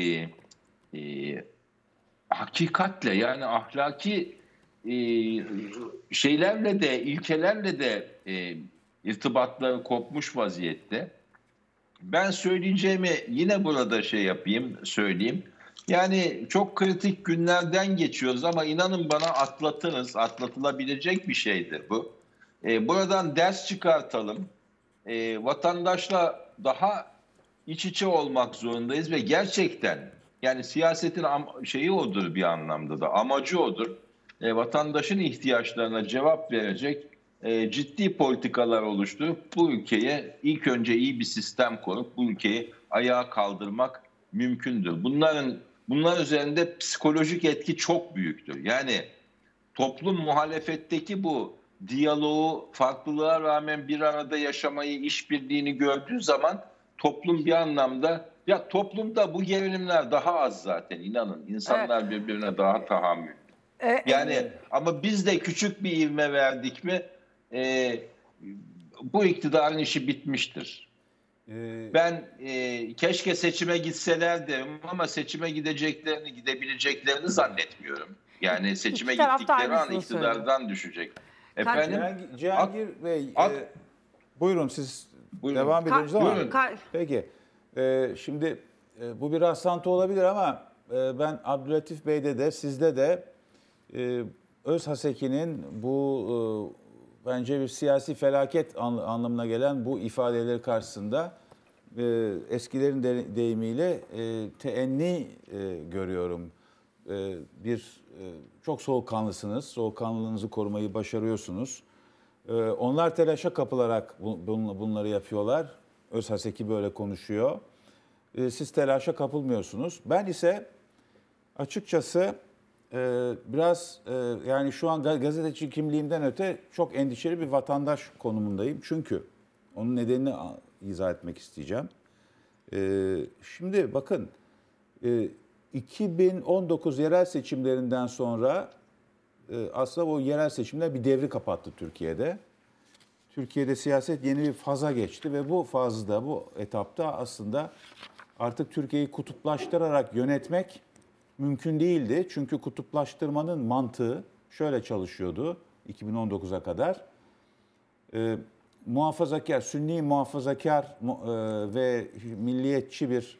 hakikatle, yani ahlaki şeylerle de, ilkelerle de irtibatları kopmuş vaziyette. Ben söyleyeceğimi yine burada söyleyeyim. Yani çok kritik günlerden geçiyoruz ama inanın bana atlatılabilecek bir şeydir bu. Buradan ders çıkartalım. Vatandaşla daha iç içe olmak zorundayız ve gerçekten, yani siyasetin şeyi odur, bir anlamda da amacı odur. Vatandaşın ihtiyaçlarına cevap verecek ciddi politikalar oluşturup bu ülkeye ilk önce iyi bir sistem kurup bu ülkeyi ayağa kaldırmak mümkündür. Bunlar üzerinde psikolojik etki çok büyüktür. Yani toplum muhalefetteki bu diyaloğu, farklılığa rağmen bir arada yaşamayı, işbirliğini gördüğü zaman toplum bir anlamda, ya toplumda bu gerilimler daha az zaten, inanın. İnsanlar birbirine daha tahammül. Yani ama biz de küçük bir ivme verdik mi bu iktidarın işi bitmiştir. Ben keşke seçime gitseler derim ama seçime gidebileceklerini zannetmiyorum. Yani seçime İki taraf da gittikleri an aynısını iktidardan düşecek. Efendim? Cihangir Bey, buyurun siz Buyurun. devam ediyoruz ama. Buyurun. Peki, şimdi bu bir rastlantı olabilir ama ben Abdülatif Bey'de de sizde de Özhaseki'nin bu bence bir siyasi felaket anlamına gelen bu ifadeleri karşısında eskilerin deyimiyle teenni görüyorum. Çok soğukkanlısınız, soğukkanlılığınızı korumayı başarıyorsunuz. Onlar telaşa kapılarak bunları yapıyorlar. Özhaseki böyle konuşuyor. Siz telaşa kapılmıyorsunuz. Ben ise açıkçası biraz yani şu an gazeteci kimliğimden öte çok endişeli bir vatandaş konumundayım. Çünkü onun nedenini izah etmek isteyeceğim. Şimdi bakın 2019 yerel seçimlerinden sonra aslında o yerel seçimler bir devri kapattı Türkiye'de. Türkiye'de siyaset yeni bir faza geçti ve bu fazda, bu etapta aslında artık Türkiye'yi kutuplaştırarak yönetmek mümkün değildi. Çünkü kutuplaştırmanın mantığı şöyle çalışıyordu 2019'a kadar. Muhafazakar, Sünni muhafazakar ve milliyetçi bir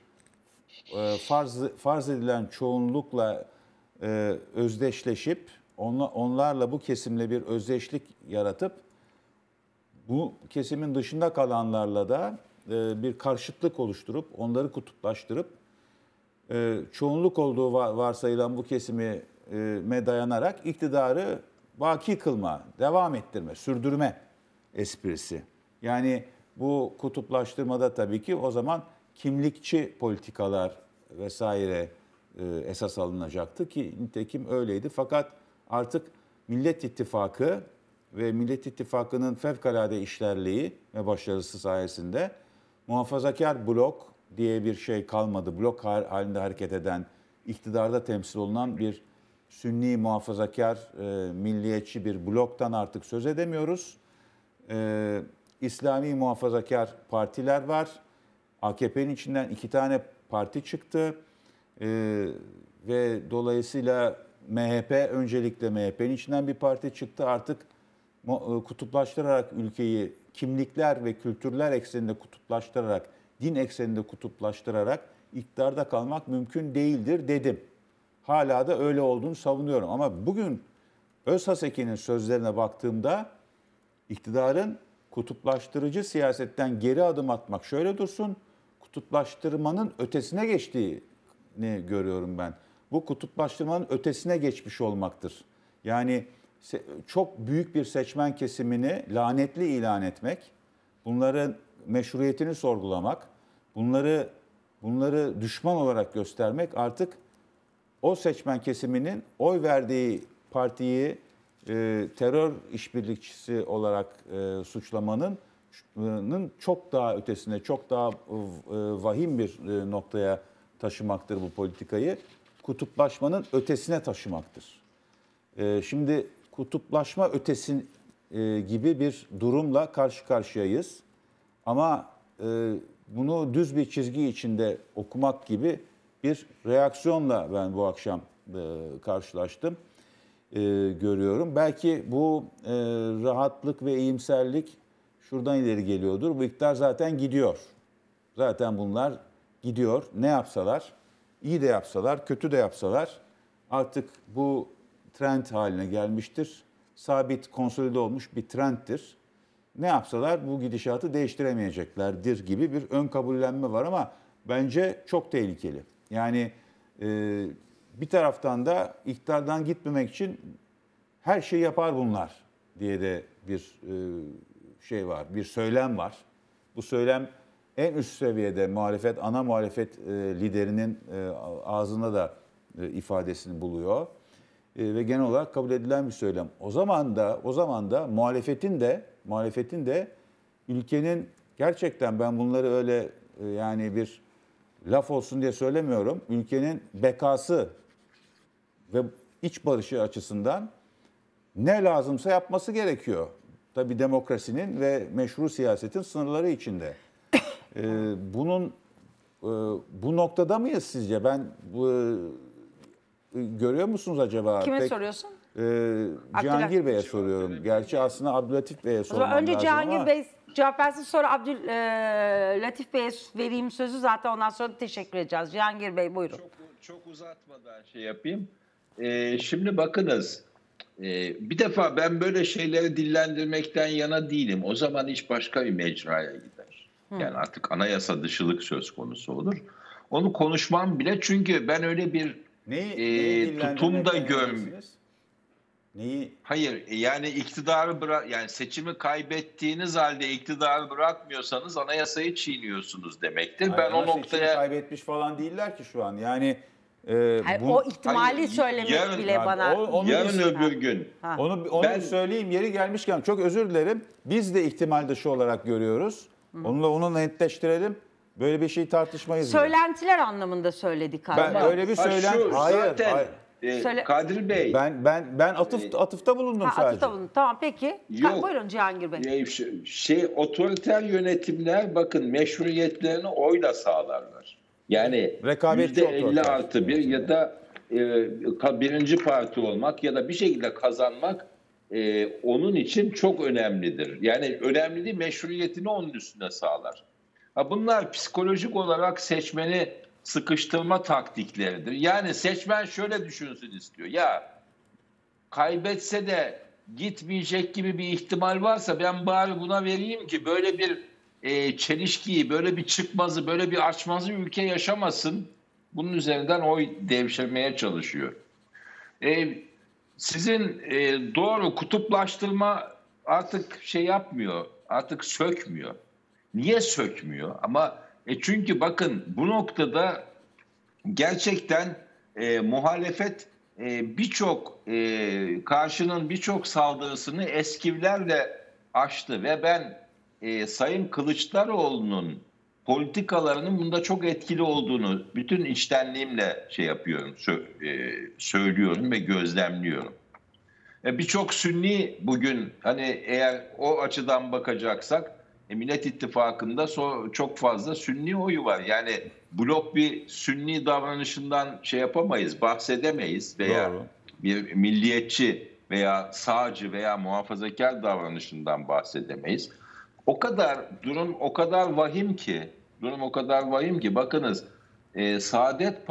farz edilen çoğunlukla özdeşleşip onlarla bu kesimle bir özdeşlik yaratıp bu kesimin dışında kalanlarla da bir karşıtlık oluşturup onları kutuplaştırıp çoğunluk olduğu varsayılan bu kesime dayanarak iktidarı baki kılma, devam ettirme, sürdürme esprisi. Yani bu kutuplaştırmada tabii ki o zaman kimlikçi politikalar vesaire esas alınacaktı ki nitekim öyleydi. Fakat artık Millet İttifakı ve Millet İttifakı'nın fevkalade işlerliği ve başarısı sayesinde muhafazakar blok diye bir şey kalmadı. Blok halinde hareket eden, iktidarda temsil olunan bir Sünni muhafazakar, milliyetçi bir bloktan artık söz edemiyoruz. İslami muhafazakar partiler var. AKP'nin içinden 2 tane parti çıktı. Ve dolayısıyla MHP, öncelikle MHP'nin içinden bir parti çıktı. Artık kutuplaştırarak ülkeyi kimlikler ve kültürler ekseninde kutuplaştırarak, din ekseninde kutuplaştırarak iktidarda kalmak mümkün değildir dedim. Hala da öyle olduğunu savunuyorum. Ama bugün Özhaseki'nin sözlerine baktığımda iktidarın kutuplaştırıcı siyasetten geri adım atmak şöyle dursun, kutuplaştırmanın ötesine geçtiğini görüyorum ben. Bu kutuplaştırmanın ötesine geçmiş olmaktır. Yani çok büyük bir seçmen kesimini lanetli ilan etmek, bunların meşruiyetini sorgulamak, bunları düşman olarak göstermek artık o seçmen kesiminin oy verdiği partiyi terör işbirlikçisi olarak suçlamanın çok daha ötesine, çok daha vahim bir noktaya taşımaktır bu politikayı. Kutuplaşmanın ötesine taşımaktır. Şimdi kutuplaşma ötesi gibi bir durumla karşı karşıyayız. Ama bunu düz bir çizgi içinde okumak gibi bir reaksiyonla ben bu akşam karşılaştım, görüyorum. Belki bu rahatlık ve iyimserlik şuradan ileri geliyordur. Bu iktidar zaten gidiyor. Zaten bunlar gidiyor. Ne yapsalar, iyi de yapsalar, kötü de yapsalar artık bu trend haline gelmiştir. Sabit, konsolide olmuş bir trendtir. Ne yapsalar bu gidişatı değiştiremeyeceklerdir gibi bir ön kabullenme var ama bence çok tehlikeli. Yani bir taraftan da iktidardan gitmemek için her şeyi yapar bunlar. diye de bir şey var, bir söylem var. Bu söylem en üst seviyede muhalefet, ana muhalefet liderinin ağzında da ifadesini buluyor. Ve genel olarak kabul edilen bir söylem. O zaman da muhalefetin de ülkenin gerçekten, ben bunları öyle yani bir laf olsun diye söylemiyorum. Ülkenin bekası ve iç barışı açısından ne lazımsa yapması gerekiyor. Tabii demokrasinin ve meşru siyasetin sınırları içinde. Bu noktada mıyız sizce? Görüyor musunuz acaba? Kime soruyorsun? Cihangir Bey'e soruyorum. Gerçi aslında Abdülatif Bey'e sormam lazım. Önce Cihangir ama... Bey cevap versin, sonra Abdülatif Bey'e vereyim sözü, zaten ondan sonra teşekkür edeceğiz. Cihangir Bey buyurun. Çok uzatmadan şey yapayım. Şimdi bakınız, bir defa ben böyle şeyleri dillendirmekten yana değilim. O zaman iş başka bir mecraya gider. Yani artık anayasa dışılık söz konusu olur. Onu konuşmam bile, çünkü ben öyle bir tutumda görmüyorum. Hayır, yani iktidarı yani seçimi kaybettiğiniz halde iktidarı bırakmıyorsanız anayasayı çiğniyorsunuz demektir. Hayır, ben o noktaya kaybetmiş falan değiller ki şu an. Yani o ihtimali söylemek bile bana. Yarın öbür gün. Onu söyleyeyim yeri gelmişken, çok özür dilerim. Biz de ihtimal dışı olarak görüyoruz. Onu netleştirelim. Böyle bir şey tartışmayız. Söylentiler anlamında söyledik abi. Ben öyle bir söylenti. Hayır. Kadir Bey. Ben atıfta bulundum sadece. Atıfta bulundum. Tamam peki. Yok. Buyurun Cihangir Bey. Otoriter yönetimler bakın meşruiyetlerini oyla sağlarlar. Yani %50+1 ya da birinci parti olmak ya da bir şekilde kazanmak onun için çok önemlidir. Yani önemli değil, meşruiyetini onun üstüne sağlar. Bunlar psikolojik olarak seçmeni sıkıştırma taktikleridir. Yani seçmen şöyle düşünsün istiyor. Ya kaybetse de gitmeyecek gibi bir ihtimal varsa ben bari buna vereyim ki böyle bir çelişkiyi, böyle bir çıkmazı, böyle bir açmazı ülke yaşamasın. Bunun üzerinden oy devşirmeye çalışıyor. Sizin doğru kutuplaştırma artık şey yapmıyor, artık sökmüyor. Niye sökmüyor? Ama çünkü bakın bu noktada gerçekten muhalefet karşının birçok saldırısını eskivlerle aştı ve ben Sayın Kılıçdaroğlu'nun politikalarının bunda çok etkili olduğunu bütün içtenliğimle şey yapıyorum, söylüyorum ve gözlemliyorum. Birçok Sünni bugün, hani eğer o açıdan bakacaksak, Millet İttifakı'nda çok fazla Sünni oyu var. Yani blok bir Sünni davranışından şey yapamayız, bahsedemeyiz veya bir milliyetçi veya sağcı veya muhafazakar davranışından bahsedemeyiz. Durum o kadar vahim ki bakınız, Saadet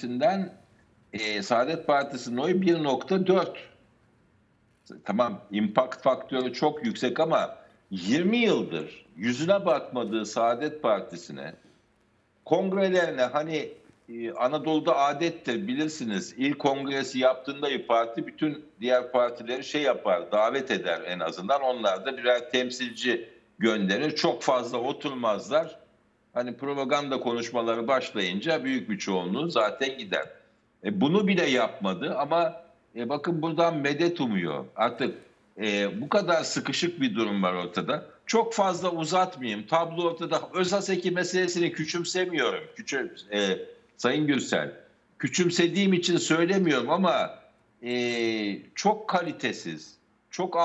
Partisi'nin oyu 1.4. Tamam, impact faktörü çok yüksek ama 20 yıldır yüzüne bakmadığı Saadet Partisi'ne, kongrelerine, hani Anadolu'da adettir bilirsiniz, ilk kongresi yaptığında bir parti bütün diğer partileri şey yapar, davet eder en azından. Onlar da birer temsilci gönderir. Çok fazla oturmazlar. Hani propaganda konuşmaları başlayınca büyük bir çoğunluğu zaten gider. Bunu bile yapmadı ama bakın buradan medet umuyor. Artık bu kadar sıkışık bir durum var ortada. Çok fazla uzatmayayım. Tablo ortada. Özaseki meselesini küçümsemiyorum. Sayın Gürsel. Küçümsediğim için söylemiyorum ama çok kalitesiz. Çok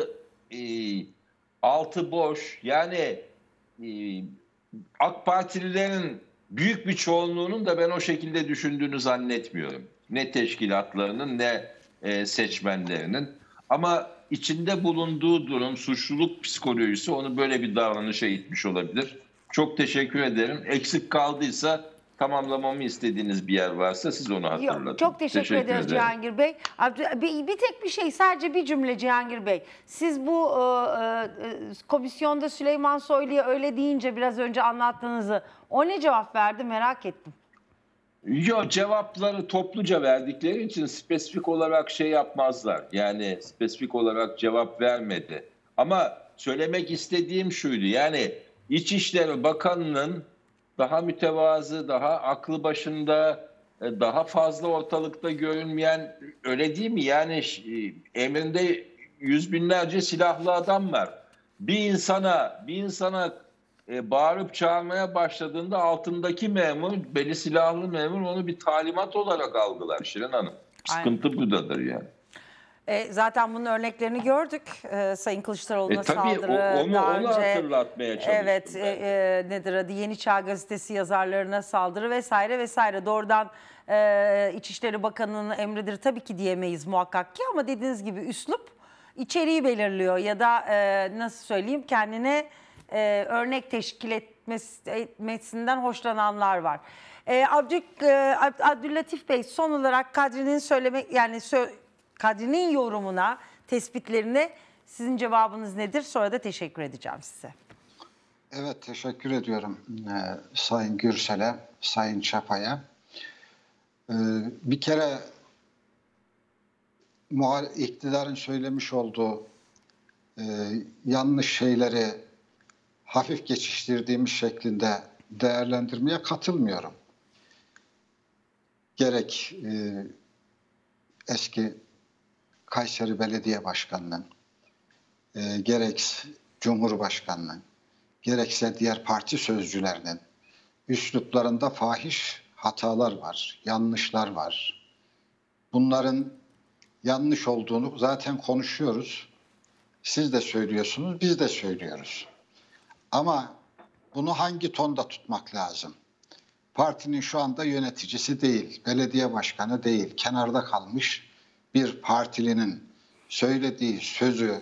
altı boş. Yani AK Partililerin büyük bir çoğunluğunun da ben o şekilde düşündüğünü zannetmiyorum. Ne teşkilatlarının ne seçmenlerinin. Ama içinde bulunduğu durum, suçluluk psikolojisi onu böyle bir davranışa itmiş olabilir. Çok teşekkür ederim. Eksik kaldıysa, tamamlamamı istediğiniz bir yer varsa siz onu hatırlatın. Yok, çok teşekkür ederiz Cihangir Bey. Bir tek bir şey, sadece bir cümle Cihangir Bey. Siz bu komisyonda Süleyman Soylu'ya öyle deyince biraz önce anlattığınızı, o ne cevap verdi merak ettim. Yok, cevapları topluca verdikleri için spesifik olarak şey yapmazlar. Yani spesifik olarak cevap vermedi. Ama söylemek istediğim şuydu. Yani İçişleri Bakanı'nın daha mütevazı, daha aklı başında, daha fazla ortalıkta görünmeyen, öyle değil mi? Yani emrinde yüz binlerce silahlı adam var. Bir insana bağırıp çağırmaya başladığında altındaki memur, beli silahlı memur onu bir talimat olarak algılar Şirin Hanım. Sıkıntı buradadır yani. Zaten bunun örneklerini gördük. Sayın Kılıçdaroğlu'na Tabii saldırı. onu hatırlatmaya çalıştım. Evet, nedir adı? Yeni Çağ Gazetesi yazarlarına saldırı vesaire vesaire. Doğrudan İçişleri Bakanı'nın emridir tabii ki diyemeyiz muhakkak ki, ama dediğiniz gibi üslup içeriği belirliyor ya da nasıl söyleyeyim, kendine örnek teşkil etmesinden hoşlananlar var. Abdüllatif Bey, son olarak Kadri'nin yorumuna, tespitlerine sizin cevabınız nedir? Sonra da teşekkür edeceğim size. Evet, teşekkür ediyorum Sayın Gürsel'e, Sayın Çapa'ya. Bir kere iktidarın söylemiş olduğu yanlış şeyleri hafif geçiştirdiğimiz şeklinde değerlendirmeye katılmıyorum. Gerek eski Kayseri Belediye Başkanı'nın, gerek Cumhurbaşkanı'nın, gerekse diğer parti sözcülerinin üsluplarında fahiş hatalar var, yanlışlar var. Bunların yanlış olduğunu zaten konuşuyoruz. Siz de söylüyorsunuz, biz de söylüyoruz. Ama bunu hangi tonda tutmak lazım? Partinin şu anda yöneticisi değil, belediye başkanı değil, kenarda kalmış bir partilinin söylediği sözü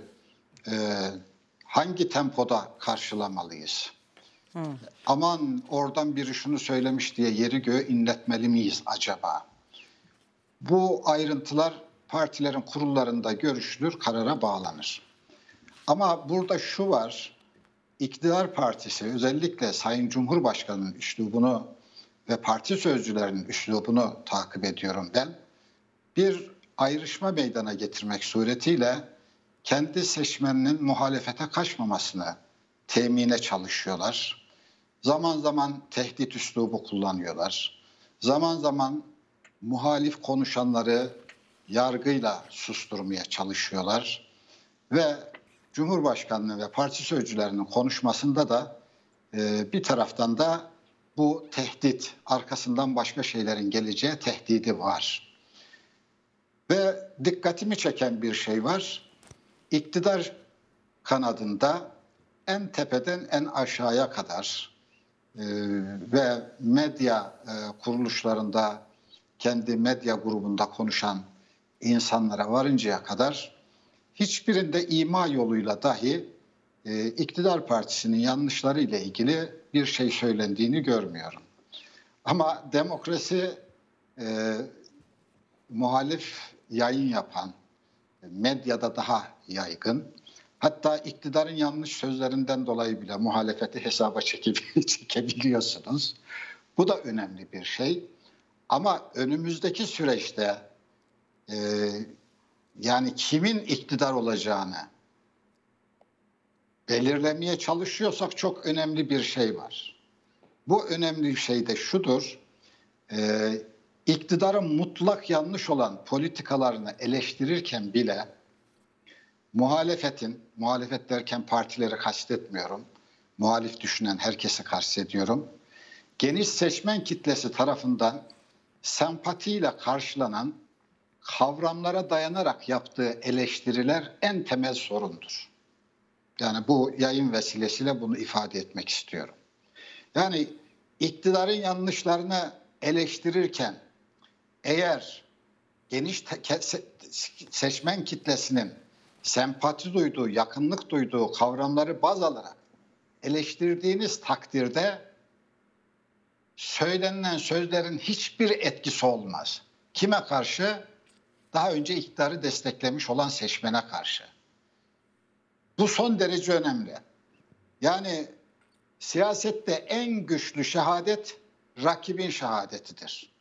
hangi tempoda karşılamalıyız? Aman oradan biri şunu söylemiş diye yeri göğü inletmeli miyiz acaba? Bu ayrıntılar partilerin kurullarında görüşülür, karara bağlanır. Ama burada şu var, iktidar partisi, özellikle Sayın Cumhurbaşkanı'nın üslubunu ve parti sözcülerinin üslubunu takip ediyorum ben. Bir ayrışma meydana getirmek suretiyle kendi seçmeninin muhalefete kaçmamasını temine çalışıyorlar. Zaman zaman tehdit üslubu kullanıyorlar. Zaman zaman muhalif konuşanları yargıyla susturmaya çalışıyorlar. Ve Cumhurbaşkanlığı ve parti sözcülerinin konuşmasında da bir taraftan da bu tehdit, arkasından başka şeylerin geleceği tehdidi var. Ve dikkatimi çeken bir şey var. İktidar kanadında en tepeden en aşağıya kadar ve medya kuruluşlarında, kendi medya grubunda konuşan insanlara varıncaya kadar hiçbirinde ima yoluyla dahi iktidar partisinin yanlışları ile ilgili bir şey söylendiğini görmüyorum. Ama demokrasi muhalif yayın yapan, medyada daha yaygın, hatta iktidarın yanlış sözlerinden dolayı bile muhalefeti hesaba çekebiliyorsunuz. Bu da önemli bir şey. Ama önümüzdeki süreçte yani kimin iktidar olacağını belirlemeye çalışıyorsak çok önemli bir şey var. Bu önemli şey de şudur, iktidarın mutlak yanlış olan politikalarını eleştirirken bile muhalefet derken partileri kastetmiyorum, muhalif düşünen herkesi kastediyorum, geniş seçmen kitlesi tarafından sempatiyle karşılanan kavramlara dayanarak yaptığı eleştiriler en temel sorundur. Yani bu yayın vesilesiyle bunu ifade etmek istiyorum. Yani iktidarın yanlışlarını eleştirirken eğer geniş seçmen kitlesinin sempati duyduğu, yakınlık duyduğu kavramları baz alarak eleştirdiğiniz takdirde söylenen sözlerin hiçbir etkisi olmaz. Kime karşı? Daha önce iktidarı desteklemiş olan seçmene karşı. Bu son derece önemli. Yani siyasette en güçlü şehadet rakibin şehadetidir.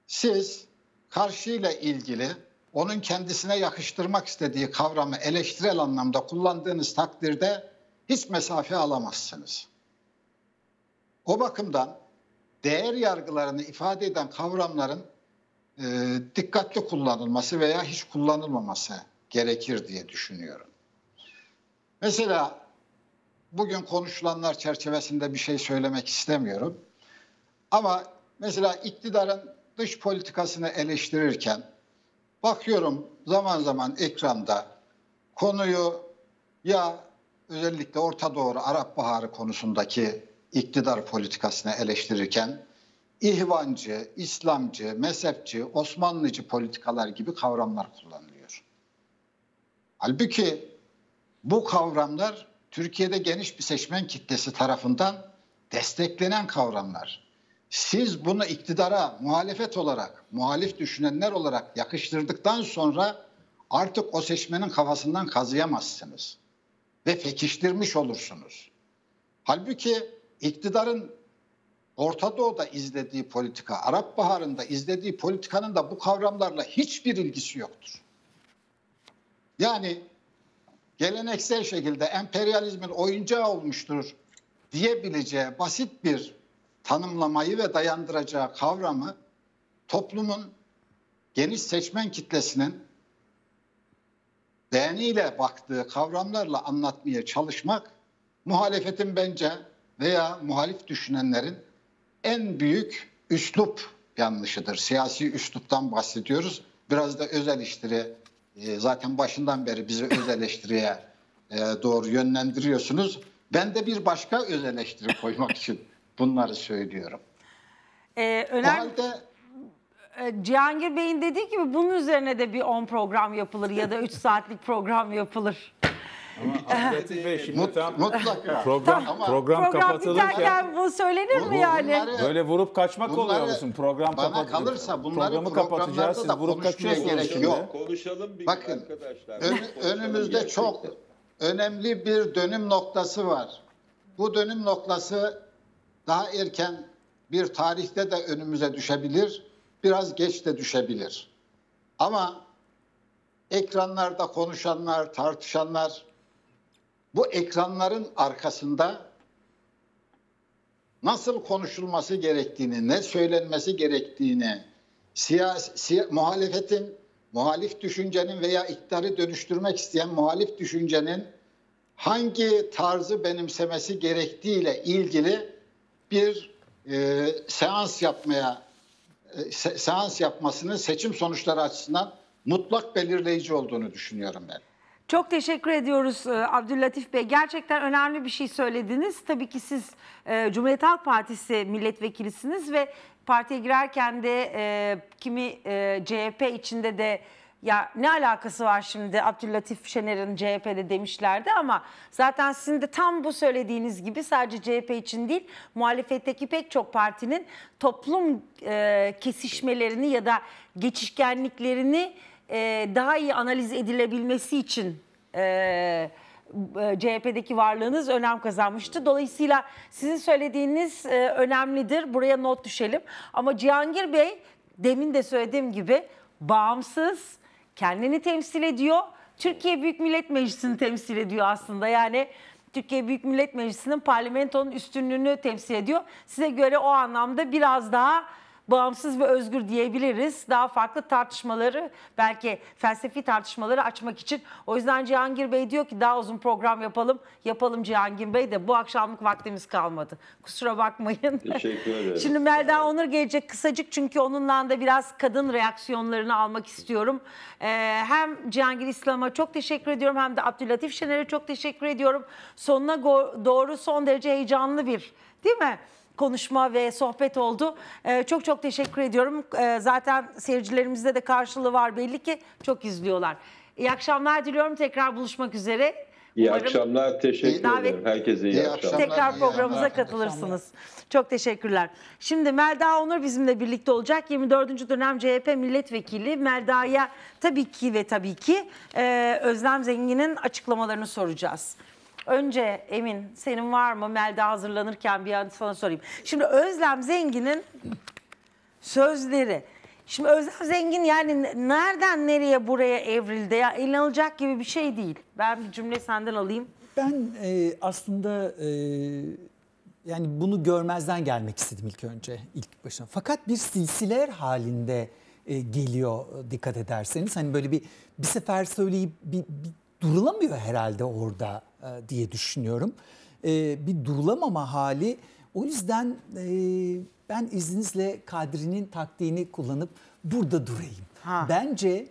siz karşıyla ilgili onun kendisine yakıştırmak istediği kavramı eleştirel anlamda kullandığınız takdirde hiç mesafe alamazsınız. O bakımdan değer yargılarını ifade eden kavramların dikkatli kullanılması veya hiç kullanılmaması gerekir diye düşünüyorum. Mesela bugün konuşulanlar çerçevesinde bir şey söylemek istemiyorum. Ama mesela iktidarın dış politikasını eleştirirken bakıyorum zaman zaman ekranda konuyu ya özellikle Orta Doğu, Arap Baharı konusundaki iktidar politikasını eleştirirken ihvancı, İslamcı, mezhepçi, Osmanlıcı politikalar gibi kavramlar kullanılıyor. Halbuki bu kavramlar Türkiye'de geniş bir seçmen kitlesi tarafından desteklenen kavramlar. Siz bunu iktidara muhalefet olarak, muhalif düşünenler olarak yakıştırdıktan sonra artık o seçmenin kafasından kazıyamazsınız. Ve pekiştirmiş olursunuz. Halbuki iktidarın Orta Doğu'da izlediği politika, Arap Baharı'nda izlediği politikanın da bu kavramlarla hiçbir ilgisi yoktur. Yani geleneksel şekilde emperyalizmin oyuncağı olmuştur diyebileceği basit bir tanımlamayı ve dayandıracağı kavramı toplumun geniş seçmen kitlesinin beğeniyle baktığı kavramlarla anlatmaya çalışmak muhalefetin bence veya muhalif düşünenlerin en büyük üslup yanlışıdır. Siyasi üsluptan bahsediyoruz. Biraz da öz eleştiri, zaten başından beri bizi öz eleştiriye doğru yönlendiriyorsunuz. Ben de bir başka öz eleştiri koymak için bunları söylüyorum. O halde Cihangir Bey'in dediği gibi bunun üzerine de bir 10 program yapılır ya da 3 saatlik program yapılır. Ama Abdülhatif Bey şimdi tam mutlaka. program kapatılırken biterken bu söylenir mi yani? böyle vurup kaçmak oluyor musun? Program bana kalırsa bunları programı kapatacağız. Siz da vurup konuşmaya kaçıyorsunuz gerek şimdi. yok. Konuşalım bir Bakın, arkadaşlar. önümüzde Konuşalım çok gerçekten. önemli bir dönüm noktası var. Bu dönüm noktası daha erken bir tarihte de önümüze düşebilir, biraz geç de düşebilir. Ama ekranlarda konuşanlar, tartışanlar, bu ekranların arkasında nasıl konuşulması gerektiğini, ne söylenmesi gerektiğini, muhalefetin, muhalif düşüncenin veya iktidarı dönüştürmek isteyen muhalif düşüncenin hangi tarzı benimsemesi gerektiğiyle ilgili bir seans yapmasının seçim sonuçları açısından mutlak belirleyici olduğunu düşünüyorum ben. Çok teşekkür ediyoruz Abdüllatif Bey. Gerçekten önemli bir şey söylediniz. Tabii ki siz Cumhuriyet Halk Partisi milletvekilisiniz ve partiye girerken de kimi CHP içinde de ya ne alakası var şimdi Abdüllatif Şener'in CHP'de demişlerdi ama zaten sizin de tam bu söylediğiniz gibi sadece CHP için değil muhalefetteki pek çok partinin toplum kesişmelerini ya da geçişkenliklerini daha iyi analiz edilebilmesi için CHP'deki varlığınız önem kazanmıştı. Dolayısıyla sizin söylediğiniz önemlidir. Buraya not düşelim. Ama Cihangir Bey demin de söylediğim gibi bağımsız, kendini temsil ediyor. Türkiye Büyük Millet Meclisi'ni temsil ediyor aslında. Yani Türkiye Büyük Millet Meclisi'nin parlamentonun üstünlüğünü temsil ediyor. Size göre o anlamda biraz daha bağımsız ve özgür diyebiliriz. Daha farklı tartışmaları, belki felsefi tartışmaları açmak için. O yüzden Cihangir Bey diyor ki daha uzun program yapalım. Yapalım Cihangir Bey de bu akşamlık vaktimiz kalmadı. Kusura bakmayın. Teşekkür ederim. Şimdi Melda Onur gelecek kısacık çünkü onunla da biraz kadın reaksiyonlarını almak istiyorum. Hem Cihangir İslam'a çok teşekkür ediyorum hem de Abdüllatif Şener'e çok teşekkür ediyorum. Sonuna doğru son derece heyecanlı bir, değil mi? Konuşma ve sohbet oldu. Çok çok teşekkür ediyorum. Zaten seyircilerimizde de karşılığı var belli ki çok izliyorlar. İyi akşamlar diliyorum. Tekrar buluşmak üzere. İyi akşamlar. Teşekkür ederim. Herkese iyi akşamlar. Tekrar programımıza katılırsınız. Çok teşekkürler. Şimdi Melda Onur bizimle birlikte olacak. 24. dönem CHP milletvekili. Melda'ya tabii ki Özlem Zengin'in açıklamalarını soracağız. Önce Emin senin var mı? Melda hazırlanırken bir an sana sorayım. Şimdi Özlem Zengin'in sözleri Şimdi Özlem Zengin yani nereden nereye buraya evrildi? Ya inanılacak gibi bir şey değil. Ben bir cümle senden alayım. Ben aslında yani bunu görmezden gelmek istedim ilk başına. Fakat bir silsile halinde geliyor dikkat ederseniz. Hani böyle bir sefer söyleyip bir durulamıyor herhalde orada diye düşünüyorum. Bir durulamama hali. O yüzden ben izninizle Kadri'nin taktiğini kullanıp burada durayım. Bence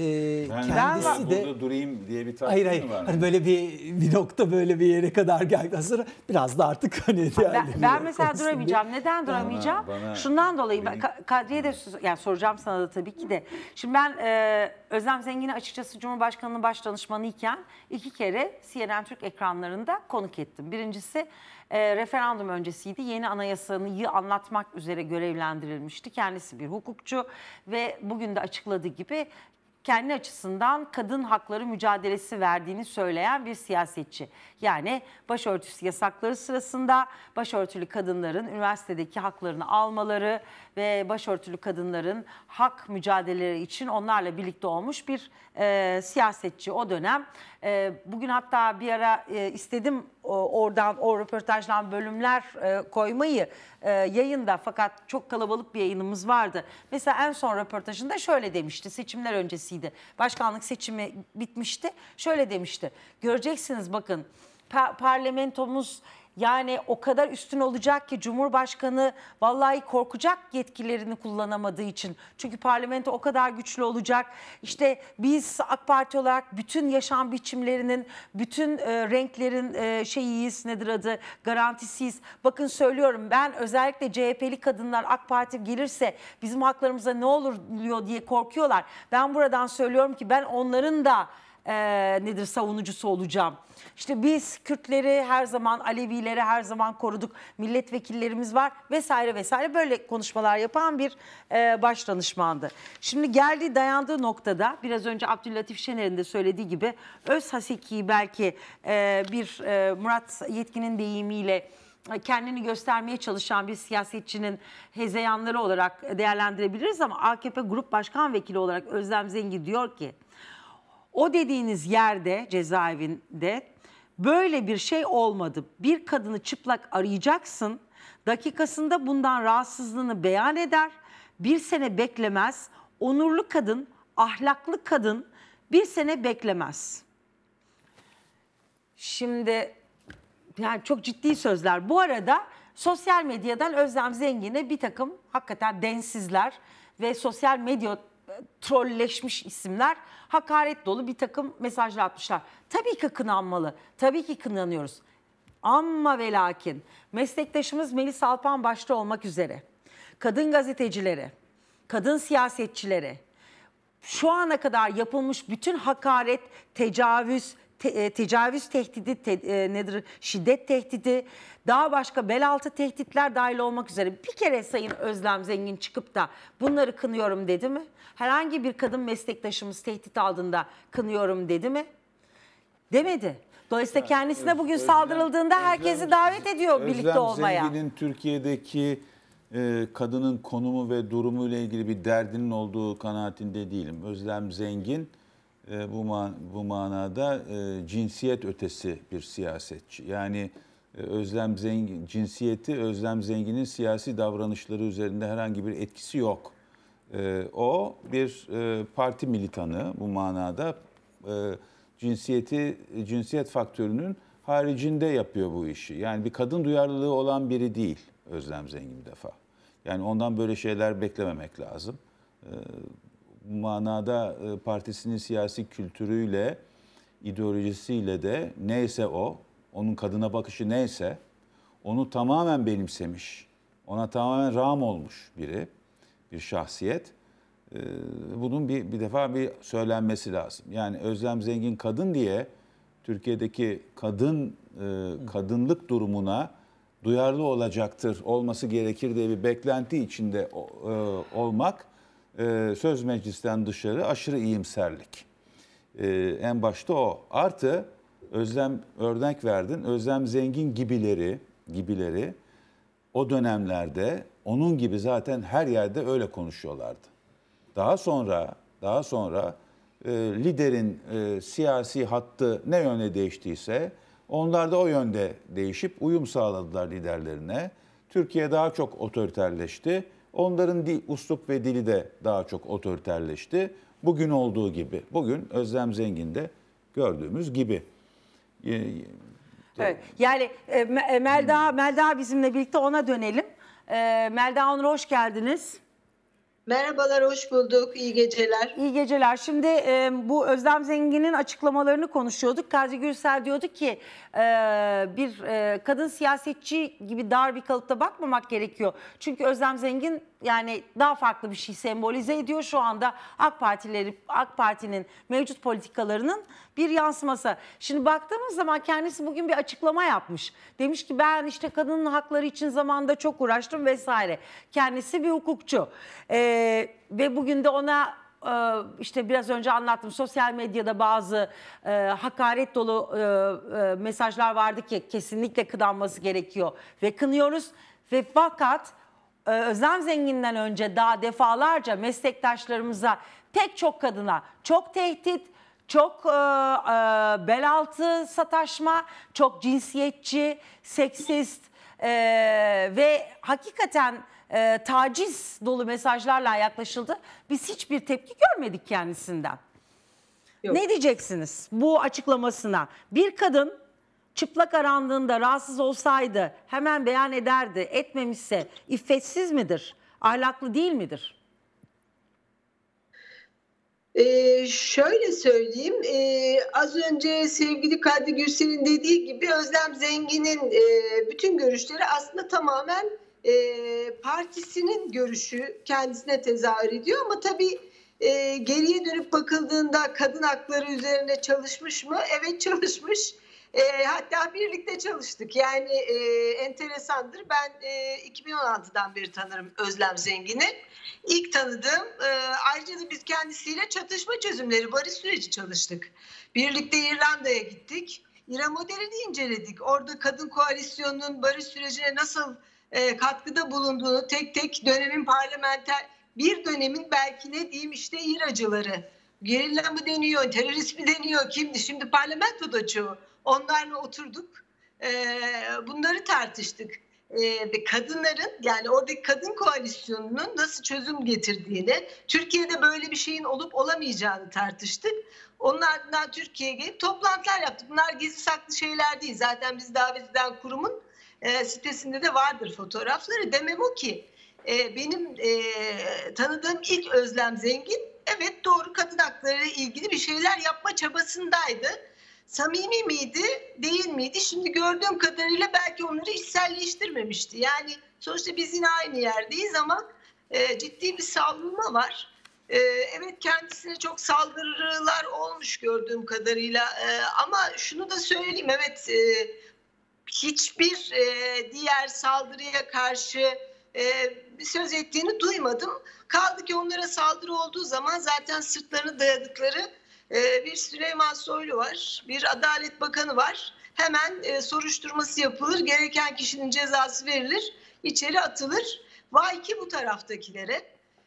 kendisi de... Burada durayım diye bir taktik Hayır. mi var? Hani böyle bir nokta böyle bir yere kadar geldikten sonra biraz da artık hani Ben mesela duramayacağım. Neden duramayacağım? bana- Şundan dolayı Kadriye de yani soracağım sana da tabii ki de. Şimdi ben Özlem Zengin'i açıkçası Cumhurbaşkanı'nın baş danışmanıyken 2 kere CNN Türk ekranlarında konuk ettim. Birincisi referandum öncesiydi. Yeni anayasayı anlatmak üzere görevlendirilmişti. Kendisi bir hukukçu ve bugün de açıkladığı gibi kendi açısından kadın hakları mücadelesi verdiğini söyleyen bir siyasetçi. Yani başörtüsü yasakları sırasında başörtülü kadınların üniversitedeki haklarını almaları ve başörtülü kadınların hak mücadeleleri için onlarla birlikte olmuş bir siyasetçi o dönem. Bugün hatta bir ara istedim oradan o röportajdan bölümler koymayı yayında, fakat çok kalabalık bir yayınımız vardı. Mesela en son röportajında şöyle demişti, seçimler öncesiydi. Başkanlık seçimi bitmişti. Şöyle demişti, göreceksiniz bakın parlamentomuz yani o kadar üstün olacak ki Cumhurbaşkanı vallahi korkacak yetkilerini kullanamadığı için. Çünkü parlamento o kadar güçlü olacak. İşte biz AK Parti olarak bütün yaşam biçimlerinin, bütün renklerin şeyiyiz, nedir adı, garantisiyiz. Bakın söylüyorum, ben özellikle CHP'li kadınlar AK Parti gelirse bizim haklarımıza ne olur diye korkuyorlar. Ben buradan söylüyorum ki ben onların da savunucusu olacağım. İşte biz Kürtleri her zaman, Alevileri her zaman koruduk. Milletvekillerimiz var vesaire vesaire, böyle konuşmalar yapan bir baş danışmandı. Şimdi geldiği dayandığı noktada biraz önce Abdüllatif Şener'in de söylediği gibi öz hasekiyi belki bir Murat Yetkin'in deyimiyle kendini göstermeye çalışan bir siyasetçinin hezeyanları olarak değerlendirebiliriz ama AKP Grup Başkan Vekili olarak Özlem Zengin diyor ki o dediğiniz yerde, cezaevinde böyle bir şey olmadı. Bir kadını çıplak arayacaksın, dakikasında bundan rahatsızlığını beyan eder, 1 sene beklemez, onurlu kadın, ahlaklı kadın 1 sene beklemez. Şimdi yani çok ciddi sözler. Bu arada sosyal medyadan Özlem Zengin'e bir takım hakikaten densizler ve sosyal medya trolleşmiş isimler hakaret dolu bir takım mesajlar atmışlar. Tabii ki kınanmalı, tabii ki kınanıyoruz. Ama ve lakin meslektaşımız Melis Alpan başta olmak üzere kadın gazetecileri, kadın siyasetçileri, şu ana kadar yapılmış bütün hakaret, tecavüz tehdidi, şiddet tehdidi, daha başka bel altı tehditler dahil olmak üzere bir kere Sayın Özlem Zengin çıkıp da bunları kınıyorum dedi mi? Herhangi bir kadın meslektaşımız tehdit aldığında kınıyorum dedi mi? Demedi. Dolayısıyla kendisine bugün saldırıldığında herkesi davet ediyor birlikte olmaya. Özlem Zengin'in Türkiye'deki kadının konumu ve durumu ile ilgili bir derdinin olduğu kanaatinde değilim. Özlem Zengin bu manada cinsiyet ötesi bir siyasetçi. Yani Özlem Zengin cinsiyeti Özlem Zengin'in siyasi davranışları üzerinde herhangi bir etkisi yok. O bir parti militanı bu manada, cinsiyet faktörünün haricinde yapıyor bu işi. Yani bir kadın duyarlılığı olan biri değil Özlem Zengin bir defa. Yani ondan böyle şeyler beklememek lazım. Bu manada partisinin siyasi kültürüyle, ideolojisiyle de neyse onun kadına bakışı neyse onu tamamen benimsemiş, ona tamamen rağm olmuş bir şahsiyet. Bunun bir defa bir söylenmesi lazım. Yani Özlem Zengin kadın diye Türkiye'deki kadınlık durumuna duyarlı olacaktır, olması gerekir diye bir beklenti içinde olmak söz meclisten dışarı aşırı iyimserlik. En başta o. Artı Özlem örnek verdin. Özlem Zengin gibileri o dönemlerde onun gibi zaten her yerde öyle konuşuyorlardı. Daha sonra liderin siyasi hattı ne yönde değiştiyse onlar da o yönde değişip uyum sağladılar liderlerine. Türkiye daha çok otoriterleşti. Onların üslup ve dili de daha çok otoriterleşti. Bugün olduğu gibi. Bugün Özlem Zengin'de gördüğümüz gibi. Evet. Yani Melda bizimle birlikte, ona dönelim. Melda Onur, hoş geldiniz. Merhabalar, hoş bulduk. İyi geceler. İyi geceler. Şimdi bu Özlem Zengin'in açıklamalarını konuşuyorduk. Kadri Gürsel diyordu ki bir kadın siyasetçi gibi dar bir kalıpta bakmamak gerekiyor. Çünkü Özlem Zengin yani daha farklı bir şey sembolize ediyor. Şu anda AK Parti'nin mevcut politikalarının bir yansıması. Şimdi baktığımız zaman kendisi bugün bir açıklama yapmış. Demiş ki ben işte kadının hakları için zamanında çok uğraştım vesaire. Kendisi bir hukukçu. Ve bugün de ona işte biraz önce anlattım, sosyal medyada bazı hakaret dolu mesajlar vardı ki kesinlikle kınanması gerekiyor ve kınıyoruz. Ve fakat Özlem Zengin'den önce daha defalarca meslektaşlarımıza, pek çok kadına çok tehdit, çok bel altı sataşma, çok cinsiyetçi, seksist ve hakikaten taciz dolu mesajlarla yaklaşıldı. Biz hiçbir tepki görmedik kendisinden. Yok. Ne diyeceksiniz bu açıklamasına? Bir kadın çıplak arandığında rahatsız olsaydı hemen beyan ederdi. Etmemişse iffetsiz midir? Ahlaklı değil midir? Şöyle söyleyeyim, az önce sevgili Kadri Gürsel'in dediği gibi Özlem Zengin'in bütün görüşleri aslında tamamen partisinin görüşü, kendisine tezahür ediyor. Ama tabii geriye dönüp bakıldığında kadın hakları üzerine çalışmış mı? Evet, çalışmış. Hatta birlikte çalıştık. Yani enteresandır. Ben 2016'dan beri tanırım Özlem Zengin'i. İlk tanıdığım, ayrıca da biz kendisiyle çatışma çözümleri, barış süreci çalıştık. Birlikte İrlanda'ya gittik. İran modelini inceledik. Orada kadın koalisyonunun barış sürecine nasıl katkıda bulunduğunu tek tek dönemin parlamenter, bir dönemin belki ne diyeyim işte İRA'cıları, gerilla mı deniyor, terörist mi deniyor, kimdi? Şimdi parlamentoda çoğu. Onlarla oturduk, bunları tartıştık. Ve kadınların, yani oradaki kadın koalisyonunun nasıl çözüm getirdiğini, Türkiye'de böyle bir şeyin olup olamayacağını tartıştık. Onun ardından Türkiye'ye gelip toplantılar yaptık. Bunlar gizli saklı şeyler değil. Zaten biz davet eden kurumun sitesinde de vardır fotoğrafları. Demem o ki benim tanıdığım ilk Özlem Zengin, evet doğru, kadın hakları ile ilgili bir şeyler yapma çabasındaydı. Samimi miydi, değil miydi? Şimdi gördüğüm kadarıyla belki onları içselleştirmemişti. Yani sonuçta biz yine aynı yerdeyiz ama ciddi bir savrulma var. Evet, kendisine çok saldırılar olmuş gördüğüm kadarıyla. Ama şunu da söyleyeyim, evet hiçbir diğer saldırıya karşı söz ettiğini duymadım. Kaldı ki onlara saldırı olduğu zaman zaten sırtlarını dayadıkları bir Süleyman Soylu var, bir Adalet Bakanı var. Hemen soruşturması yapılır, gereken kişinin cezası verilir, içeri atılır. Vay ki bu taraftakilere.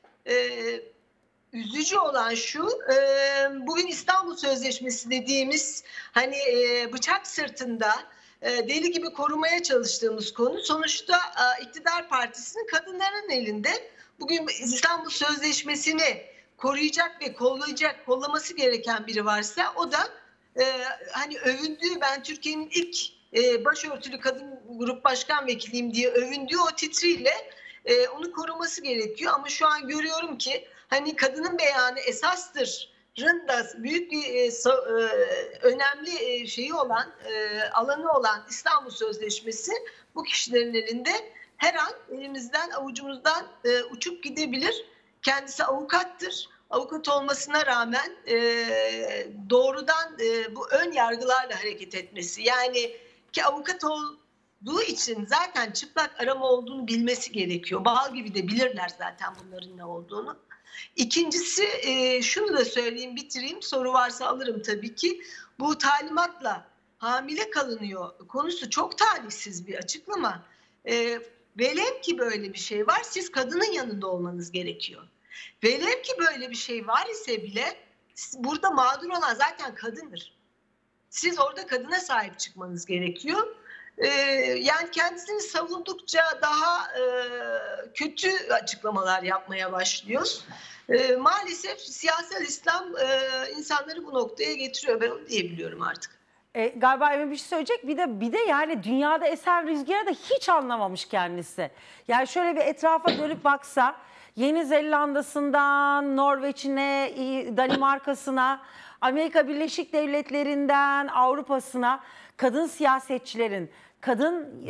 Üzücü olan şu, bugün İstanbul Sözleşmesi dediğimiz hani bıçak sırtında deli gibi korumaya çalıştığımız konu sonuçta iktidar partisinin kadınların elinde. Bugün İstanbul Sözleşmesi'ni koruyacak ve kollayacak, kollaması gereken biri varsa o da hani övündüğü, ben Türkiye'nin ilk başörtülü kadın grup başkan vekiliyim diye övündüğü o titriyle onu koruması gerekiyor. Ama şu an görüyorum ki hani kadının beyanı esastır da büyük bir önemli şeyi olan, alanı olan İstanbul Sözleşmesi bu kişilerin elinde her an elimizden, avucumuzdan uçup gidebilir. Kendisi avukattır. Avukat olmasına rağmen doğrudan bu ön yargılarla hareket etmesi, yani ki avukat olduğu için zaten çıplak arama olduğunu bilmesi gerekiyor. Bal gibi de bilirler zaten bunların ne olduğunu. İkincisi, şunu da söyleyeyim, bitireyim. Soru varsa alırım tabii ki. Bu talimatla hamile kalınıyor konusu çok talihsiz bir açıklama. Velev ki böyle bir şey var, siz kadının yanında olmanız gerekiyor. Velev ki böyle bir şey var ise bile burada mağdur olan zaten kadındır. Siz orada kadına sahip çıkmanız gerekiyor. Yani kendisini savundukça daha kötü açıklamalar yapmaya başlıyor. Maalesef siyasal İslam insanları bu noktaya getiriyor. Ben onu diyebiliyorum artık. Galiba Emre bir şey söyleyecek. Bir de yani dünyada esen rüzgarı da hiç anlamamış kendisi. Yani şöyle bir etrafa dönüp baksa, Yeni Zelanda'sından Norveç'ine, Danimarka'sına, Amerika Birleşik Devletleri'nden Avrupa'sına kadın siyasetçilerin, kadın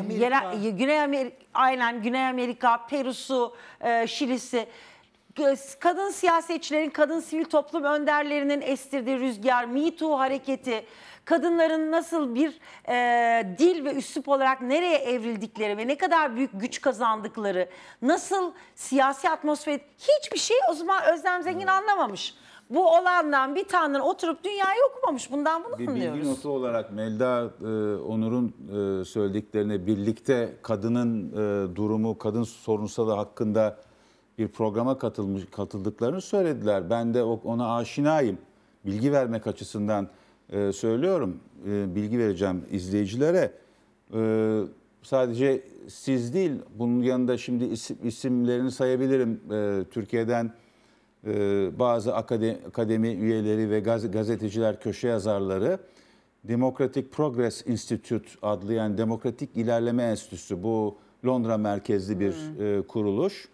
Güney Amerika, Peru'su, Şili'si, kadın siyasetçilerin, kadın sivil toplum önderlerinin estirdiği rüzgar, Me Too hareketi, kadınların nasıl bir dil ve üslup olarak nereye evrildikleri ve ne kadar büyük güç kazandıkları, nasıl siyasi atmosfer, hiçbir şey o zaman Özlem Zengin anlamamış. Bu olandan bir tane oturup dünyayı okumamış. Bundan bunu anlıyoruz. Bir bilgi notu olarak Melda Onur'un söylediklerine birlikte kadının durumu, kadın sorunsalı hakkında bir programa katıldıklarını söylediler. Ben de ona aşinayım. Bilgi vermek açısından söylüyorum. Bilgi vereceğim izleyicilere. Sadece siz değil, bunun yanında şimdi isimlerini sayabilirim. Türkiye'den bazı akademi üyeleri ve gazeteciler, köşe yazarları, Democratic Progress Institute adlı, yani Demokratik İlerleme Enstitüsü, bu Londra merkezli bir kuruluş.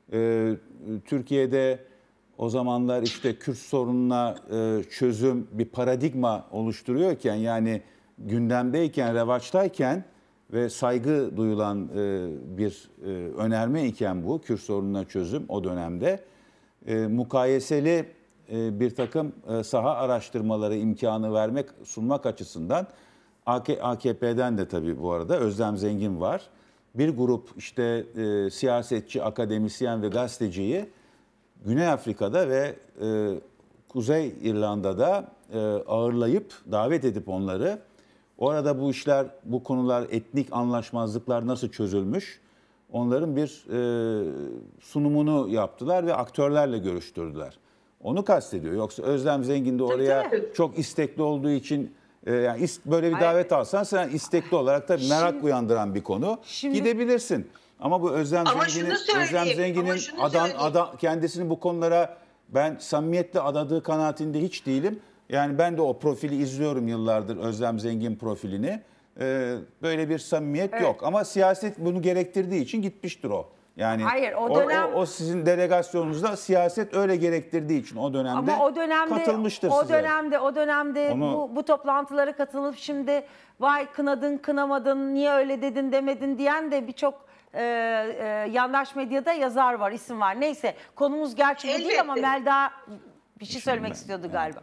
Türkiye'de o zamanlar işte Kürt sorununa çözüm bir paradigma oluşturuyorken, yani gündemdeyken, revaçtayken ve saygı duyulan bir önerme iken bu Kürt sorununa çözüm o dönemde, mukayeseli bir takım saha araştırmaları imkanı sunmak açısından AKP'den de tabii bu arada Özlem Zengin var. Bir grup işte siyasetçi, akademisyen ve gazeteciyi Güney Afrika'da ve Kuzey İrlanda'da ağırlayıp, davet edip onları, orada bu işler, bu konular, etnik anlaşmazlıklar nasıl çözülmüş, onların bir sunumunu yaptılar ve aktörlerle görüştürdüler. Onu kastediyor. Yoksa Özlem Zengin de oraya çok istekli olduğu için, yani böyle bir davet alsan sen istekli olarak tabii merak uyandıran bir konu. Gidebilirsin. Ama bu Özlem Zengin'in kendisini bu konulara ben samimiyetle adadığı kanaatinde hiç değilim. Yani ben de o profili izliyorum yıllardır, Özlem Zengin profilini. Böyle bir samimiyet yok. Ama siyaset bunu gerektirdiği için gitmiştir o. Yani hayır, o sizin delegasyonunuzda siyaset öyle gerektirdiği için o dönemde katılmıştır size. O dönemde bu toplantılara katılıp şimdi vay kınadın kınamadın, niye öyle dedin demedin diyen de birçok yandaş medyada yazar var, isim var. Neyse, konumuz gerçekten değil ama Melda bir şey söylemek istiyordu galiba.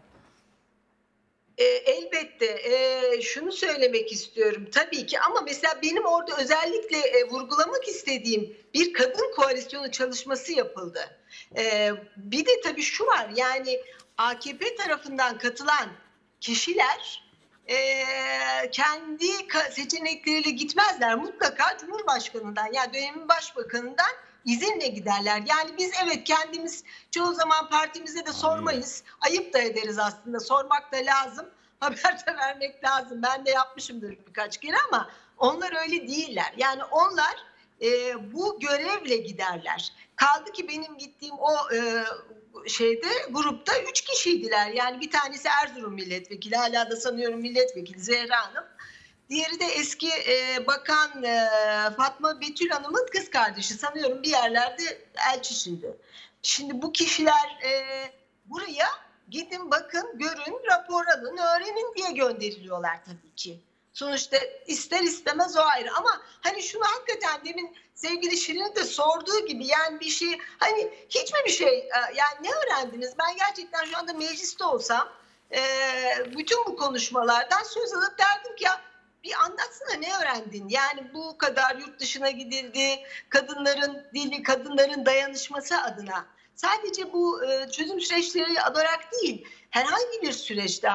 Elbette şunu söylemek istiyorum tabii ki, ama mesela benim orada özellikle vurgulamak istediğim bir kadın koalisyonu çalışması yapıldı. Bir de tabii şu var, yani AKP tarafından katılan kişiler kendi seçenekleriyle gitmezler. Mutlaka Cumhurbaşkanı'ndan, yani dönemin başbakanından izinle giderler. Yani biz evet kendimiz çoğu zaman partimizde de sormayız. Ayıp da ederiz aslında. Sormak da lazım. Haber de vermek lazım. Ben de yapmışımdır birkaç kere ama onlar öyle değiller. Yani onlar bu görevle giderler. Kaldı ki benim gittiğim o grupta 3 kişiydiler. Yani bir tanesi Erzurum milletvekili, hala da sanıyorum milletvekili Zehra Hanım. Diğeri de eski bakan Fatma Betül Hanım'ın kız kardeşi, sanıyorum bir yerlerde elçi şimdi. Şimdi bu kişiler buraya gidin, bakın, görün, rapor alın, öğrenin diye gönderiliyorlar tabii ki. Sonuçta ister istemez o ayrı, ama hani şunu hakikaten demin sevgili Şirin'in de sorduğu gibi, yani bir şey, hani hiç mi bir şey, yani ne öğrendiniz? Ben gerçekten şu anda mecliste olsam bütün bu konuşmalardan söz alıp derdim ki ya bir anlatsana, ne öğrendin? Yani bu kadar yurt dışına gidildi, kadınların dili, kadınların dayanışması adına. Sadece bu çözüm süreçleri olarak değil, herhangi bir süreçte,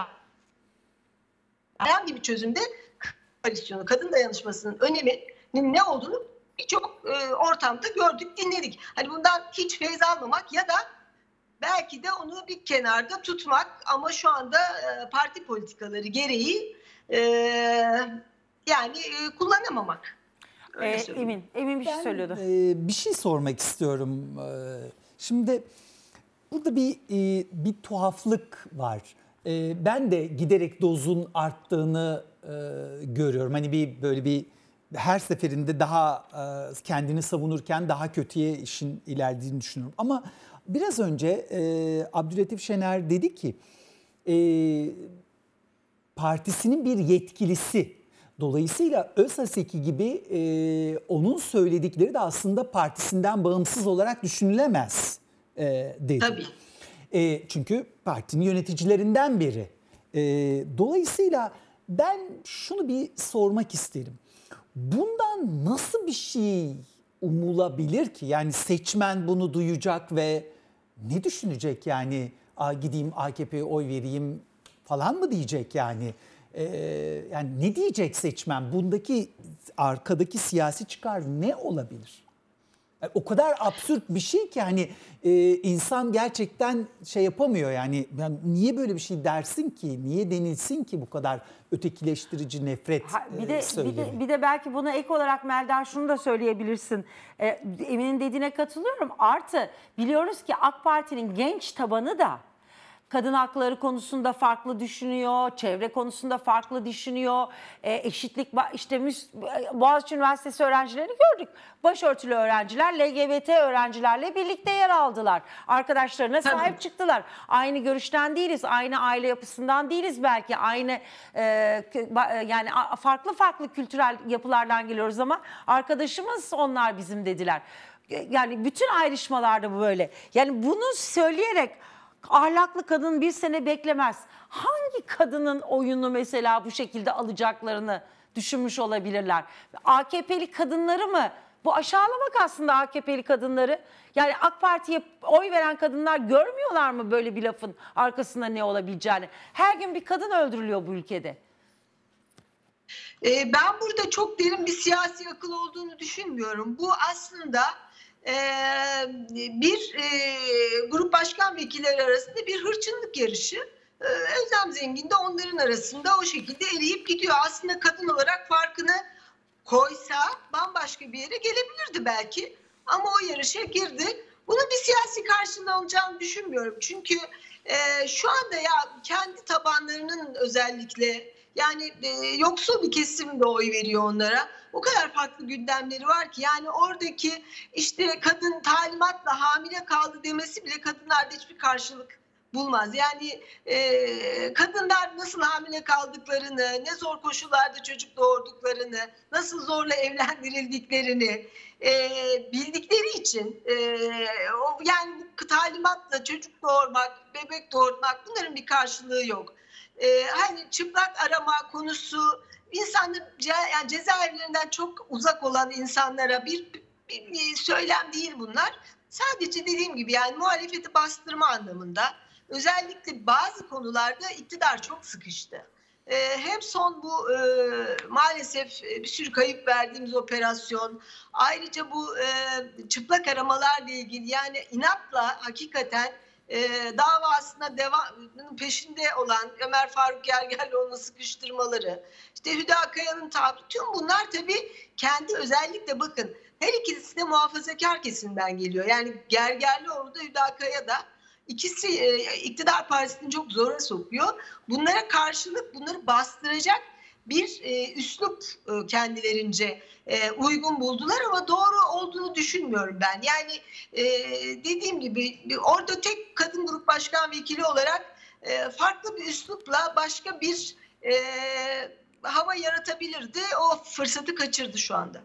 herhangi bir çözümde koalisyonu, kadın dayanışmasının öneminin ne olduğunu birçok ortamda gördük, dinledik. Hani bundan hiç feyz almamak ya da belki de onu bir kenarda tutmak ama şu anda parti politikaları gereği kullanamamak. Emin bir şey söylüyordu. Bir şey sormak istiyorum. Şimdi burada bir tuhaflık var. Ben de giderek dozun arttığını görüyorum. Hani böyle bir her seferinde daha kendini savunurken daha kötüye işin ilerlediğini düşünüyorum. Ama biraz önce Abdülatif Şener dedi ki partisinin bir yetkilisi. Dolayısıyla Özhaseki gibi onun söyledikleri de aslında partisinden bağımsız olarak düşünülemez dedi. Tabii. Çünkü partinin yöneticilerinden biri. Dolayısıyla ben şunu bir sormak isterim. Bundan nasıl bir şey umulabilir ki? Yani seçmen bunu duyacak ve ne düşünecek yani? Gideyim AKP'ye oy vereyim falan mı diyecek yani? Yani ne diyecek seçmen? Bundaki arkadaki siyasi çıkar ne olabilir? O kadar absürt bir şey ki hani insan gerçekten şey yapamıyor yani niye böyle bir şey dersin ki? Niye denilsin ki bu kadar ötekileştirici nefret söylemi? Bir de belki buna ek olarak Melda şunu da söyleyebilirsin. Emin'in dediğine katılıyorum. Artı biliyoruz ki AK Parti'nin genç tabanı da kadın hakları konusunda farklı düşünüyor, çevre konusunda farklı düşünüyor, eşitlik, işte Boğaziçi Üniversitesi öğrencilerini gördük. Başörtülü öğrenciler LGBT öğrencilerle birlikte yer aldılar. Arkadaşlarına sahip çıktılar. Aynı görüşten değiliz, aynı aile yapısından değiliz belki, aynı yani farklı kültürel yapılardan geliyoruz ama arkadaşımız onlar bizim dediler. Yani bütün ayrışmalarda bu böyle. Yani bunu söyleyerek ahlaklı kadın bir sene beklemez. Hangi kadının oyunu mesela bu şekilde alacaklarını düşünmüş olabilirler? AKP'li kadınları mı? Bu aşağılamak aslında AKP'li kadınları. Yani AK Parti'ye oy veren kadınlar görmüyorlar mı böyle bir lafın arkasında ne olabileceğini? Her gün bir kadın öldürülüyor bu ülkede. Ben burada çok derin bir siyasi akıl olduğunu düşünmüyorum. Bu aslında bir grup başkan vekilleri arasında bir hırçınlık yarışı. Özlem Zengin de onların arasında o şekilde eriyip gidiyor. Aslında kadın olarak farkını koysa bambaşka bir yere gelebilirdi belki. Ama o yarışa girdi. Bunun bir siyasi karşılığı olacağını düşünmüyorum. Çünkü şu anda ya kendi tabanlarının özellikle yani yoksul bir kesim de oy veriyor onlara. O kadar farklı gündemleri var ki yani oradaki işte kadın talimatla hamile kaldı demesi bile kadınlarda hiçbir karşılık bulmaz. Yani kadınlar nasıl hamile kaldıklarını, ne zor koşullarda çocuk doğurduklarını, nasıl zorla evlendirildiklerini bildikleri için yani bu talimatla çocuk doğurmak, bebek doğurmak bunların bir karşılığı yok. Hani çıplak arama konusu insanlar yani cezaevlerinden çok uzak olan insanlara bir söylem değil bunlar. Sadece dediğim gibi yani muhalefeti bastırma anlamında özellikle bazı konularda iktidar çok sıkıştı. Hem son bu maalesef bir sürü kayıp verdiğimiz operasyon, ayrıca bu çıplak aramalarla ilgili yani inatla hakikaten davasına devamının peşinde olan Ömer Faruk Gergerlioğlu'nu sıkıştırmaları, işte Hüdakaya'nın tavrı, tüm bunlar tabii kendi özellikle bakın her ikisi de muhafazakar kesimden geliyor. Yani Gergerlioğlu da Hüdakaya da ikisi iktidar partisini çok zora sokuyor. Bunlara karşılık bunları bastıracak bir üslup kendilerince uygun buldular ama doğru olduğunu düşünmüyorum ben. Yani dediğim gibi orada tek kadın grup başkan vekili olarak farklı bir üslupla başka bir hava yaratabilirdi. O fırsatı kaçırdı şu anda.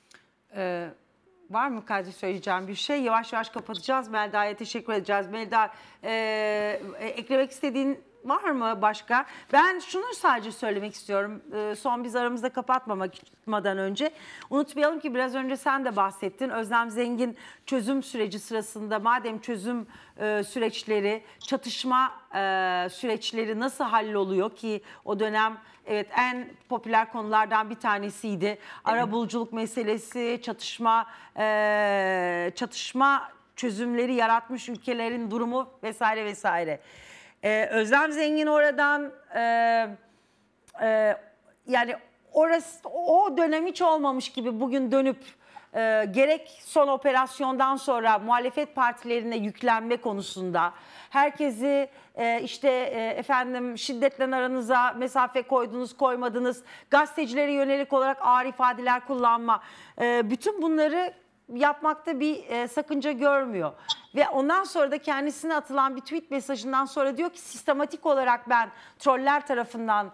Var mı Kadir söyleyeceğim bir şey? Yavaş yavaş kapatacağız. Melda'ya teşekkür edeceğiz. Melda eklemek istediğin Var mı başka? Ben şunu sadece söylemek istiyorum. Son biz aramızda kapatmadan önce. Unutmayalım ki biraz önce sen de bahsettin. Özlem Zengin çözüm süreci sırasında madem çözüm süreçleri, çatışma süreçleri nasıl halloluyor ki o dönem evet en popüler konulardan bir tanesiydi. Arabuluculuk meselesi, çatışma çözümleri yaratmış ülkelerin durumu vesaire vesaire. Özlem Zengin oradan yani o dönem hiç olmamış gibi bugün dönüp gerek son operasyondan sonra muhalefet partilerine yüklenme konusunda herkesi efendim şiddetle aranıza mesafe koydunuz koymadınız, gazetecilere yönelik olarak ağır ifadeler kullanma, bütün bunları yapmakta bir sakınca görmüyor. Ve ondan sonra da kendisine atılan bir tweet mesajından sonra diyor ki sistematik olarak ben troller tarafından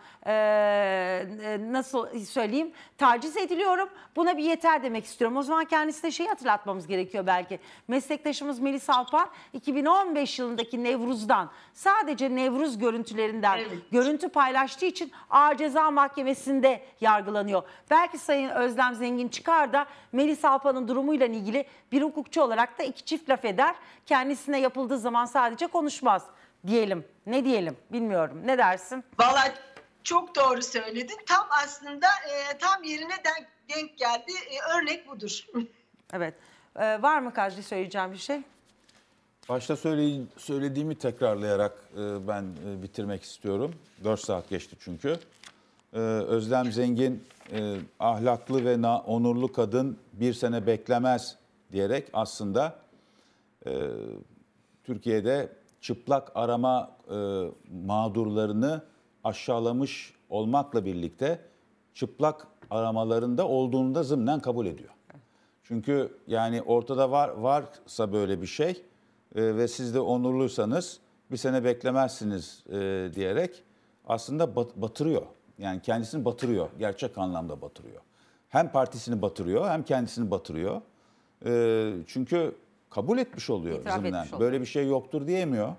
nasıl söyleyeyim taciz ediliyorum. Buna bir yeter demek istiyorum. O zaman kendisine şeyi hatırlatmamız gerekiyor belki. Meslektaşımız Melis Alpan 2015 yılındaki Nevruz'dan sadece Nevruz görüntülerinden görüntü paylaştığı için Ağır Ceza Mahkemesi'nde yargılanıyor. Belki Sayın Özlem Zengin çıkar da Melis Alpan'ın durumuyla ilgili bir hukukçu olarak da iki çift laf eder. Kendisine yapıldığı zaman sadece konuşmaz diyelim. Ne diyelim bilmiyorum. Ne dersin? Vallahi çok doğru söyledin. Tam aslında tam yerine denk geldi. Örnek budur. Evet. Var mı Kadri söyleyeceğim bir şey? Başta söylediğimi tekrarlayarak ben bitirmek istiyorum. 4 saat geçti çünkü. Özlem Zengin ahlaklı ve onurlu kadın bir sene beklemez diyerek aslında Türkiye'de çıplak arama mağdurlarını aşağılamış olmakla birlikte çıplak aramalarında olduğunu da zımnen kabul ediyor. Çünkü yani ortada varsa böyle bir şey ve siz de onurluysanız bir sene beklemezsiniz diyerek aslında batırıyor. Yani kendisini batırıyor, gerçek anlamda batırıyor. Hem partisini batırıyor hem kendisini batırıyor. Çünkü kabul etmiş oluyor zımnen. Böyle bir şey yoktur diyemiyor.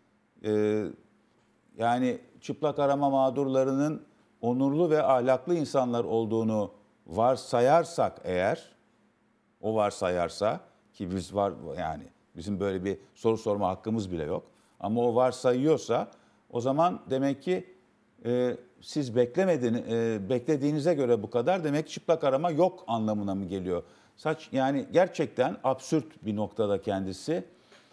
Yani çıplak arama mağdurlarının onurlu ve ahlaklı insanlar olduğunu varsayarsak eğer, o varsayarsa ki biz yani bizim böyle bir soru sorma hakkımız bile yok. Ama o varsayıyorsa o zaman demek ki siz beklediğinize göre bu kadar demek çıplak arama yok anlamına mı geliyor? Yani gerçekten absürt bir noktada kendisi.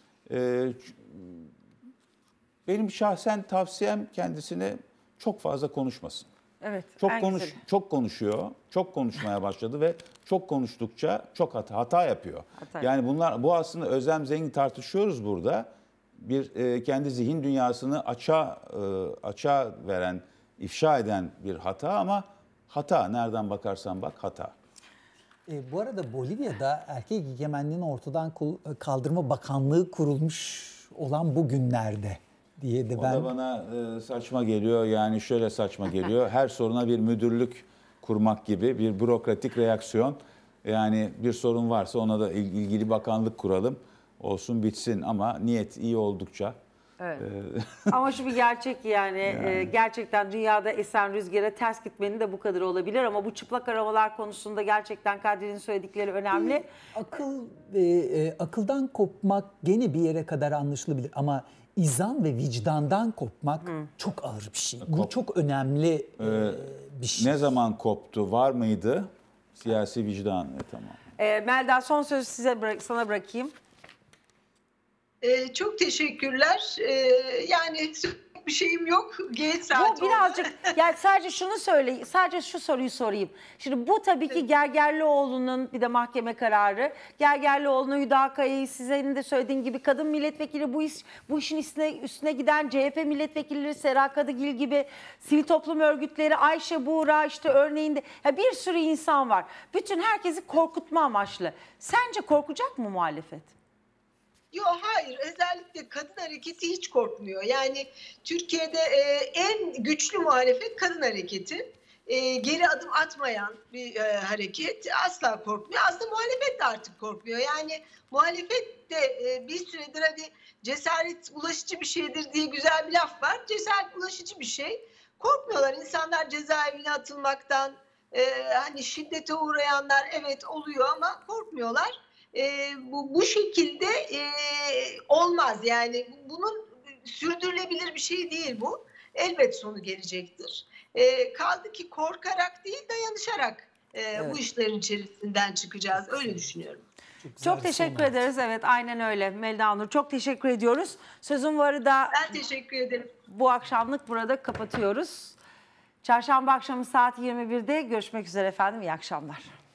Benim şahsen tavsiyem kendisine çok fazla konuşmasın. Evet. Çok konuşuyor, çok konuşmaya başladı ve çok konuştukça çok hata yapıyor. Yani bu aslında Özlem Zengin tartışıyoruz burada. Bir kendi zihin dünyasını açığa veren, ifşa eden bir hata ama hata nereden bakarsan bak hata. Bu arada Bolivya'da erkek egemenliğini ortadan kaldırma bakanlığı kurulmuş olan bu günlerde diye de O da bana saçma geliyor. Yani şöyle saçma geliyor. Her soruna bir müdürlük kurmak gibi bir bürokratik reaksiyon. Yani bir sorun varsa ona da ilgili bakanlık kuralım. Olsun bitsin ama niyet iyi oldukça. Evet. Ama şu bir gerçek yani gerçekten dünyada esen rüzgara ters gitmenin de bu kadar olabilir ama bu çıplak aramalar konusunda gerçekten Kadri'nin söyledikleri önemli. Akıldan kopmak gene bir yere kadar anlaşılabilir ama izan ve vicdandan kopmak çok ağır bir şey. Bu çok önemli bir şey. Ne zaman koptu? Var mıydı? Siyasi vicdan. Tamam. Melda son sözü sana bırakayım. Çok teşekkürler. Yani bir şeyim yok. Geç saat birazcık yani sadece şunu söyle, sadece şu soruyu sorayım. Şimdi bu tabii ki Gergerlioğlu'nun bir de mahkeme kararı. Gergerlioğlu'na Hüdakaya'yı sizin de söylediğin gibi kadın milletvekili bu işin üstüne giden CHP milletvekilleri Sera Kadıgil gibi sivil toplum örgütleri Ayşe Buğra işte örneğinde bir sürü insan var. Bütün herkesi korkutma amaçlı. Sence korkacak mı muhalefet? Yok hayır, özellikle kadın hareketi hiç korkmuyor. Yani Türkiye'de en güçlü muhalefet kadın hareketi. geri adım atmayan bir hareket, asla korkmuyor. Aslında muhalefet de artık korkmuyor. Yani muhalefet de bir süredir hadi cesaret bulaşıcı bir şeydir diye güzel bir laf var. Cesaret bulaşıcı bir şey. Korkmuyorlar. İnsanlar cezaevine atılmaktan, hani şiddete uğrayanlar evet oluyor ama korkmuyorlar. Bu şekilde olmaz. Yani bunun sürdürülebilir bir şey değil bu. Elbet sonu gelecektir. Kaldı ki korkarak değil, dayanışarak bu işlerin içerisinden çıkacağız. Öyle düşünüyorum. Çok teşekkür ederiz. Evet, aynen öyle. Melda Nur, çok teşekkür ediyoruz. Sözün varı da Ben teşekkür ederim. bu akşamlık burada kapatıyoruz. Çarşamba akşamı saat 21'de görüşmek üzere efendim. İyi akşamlar.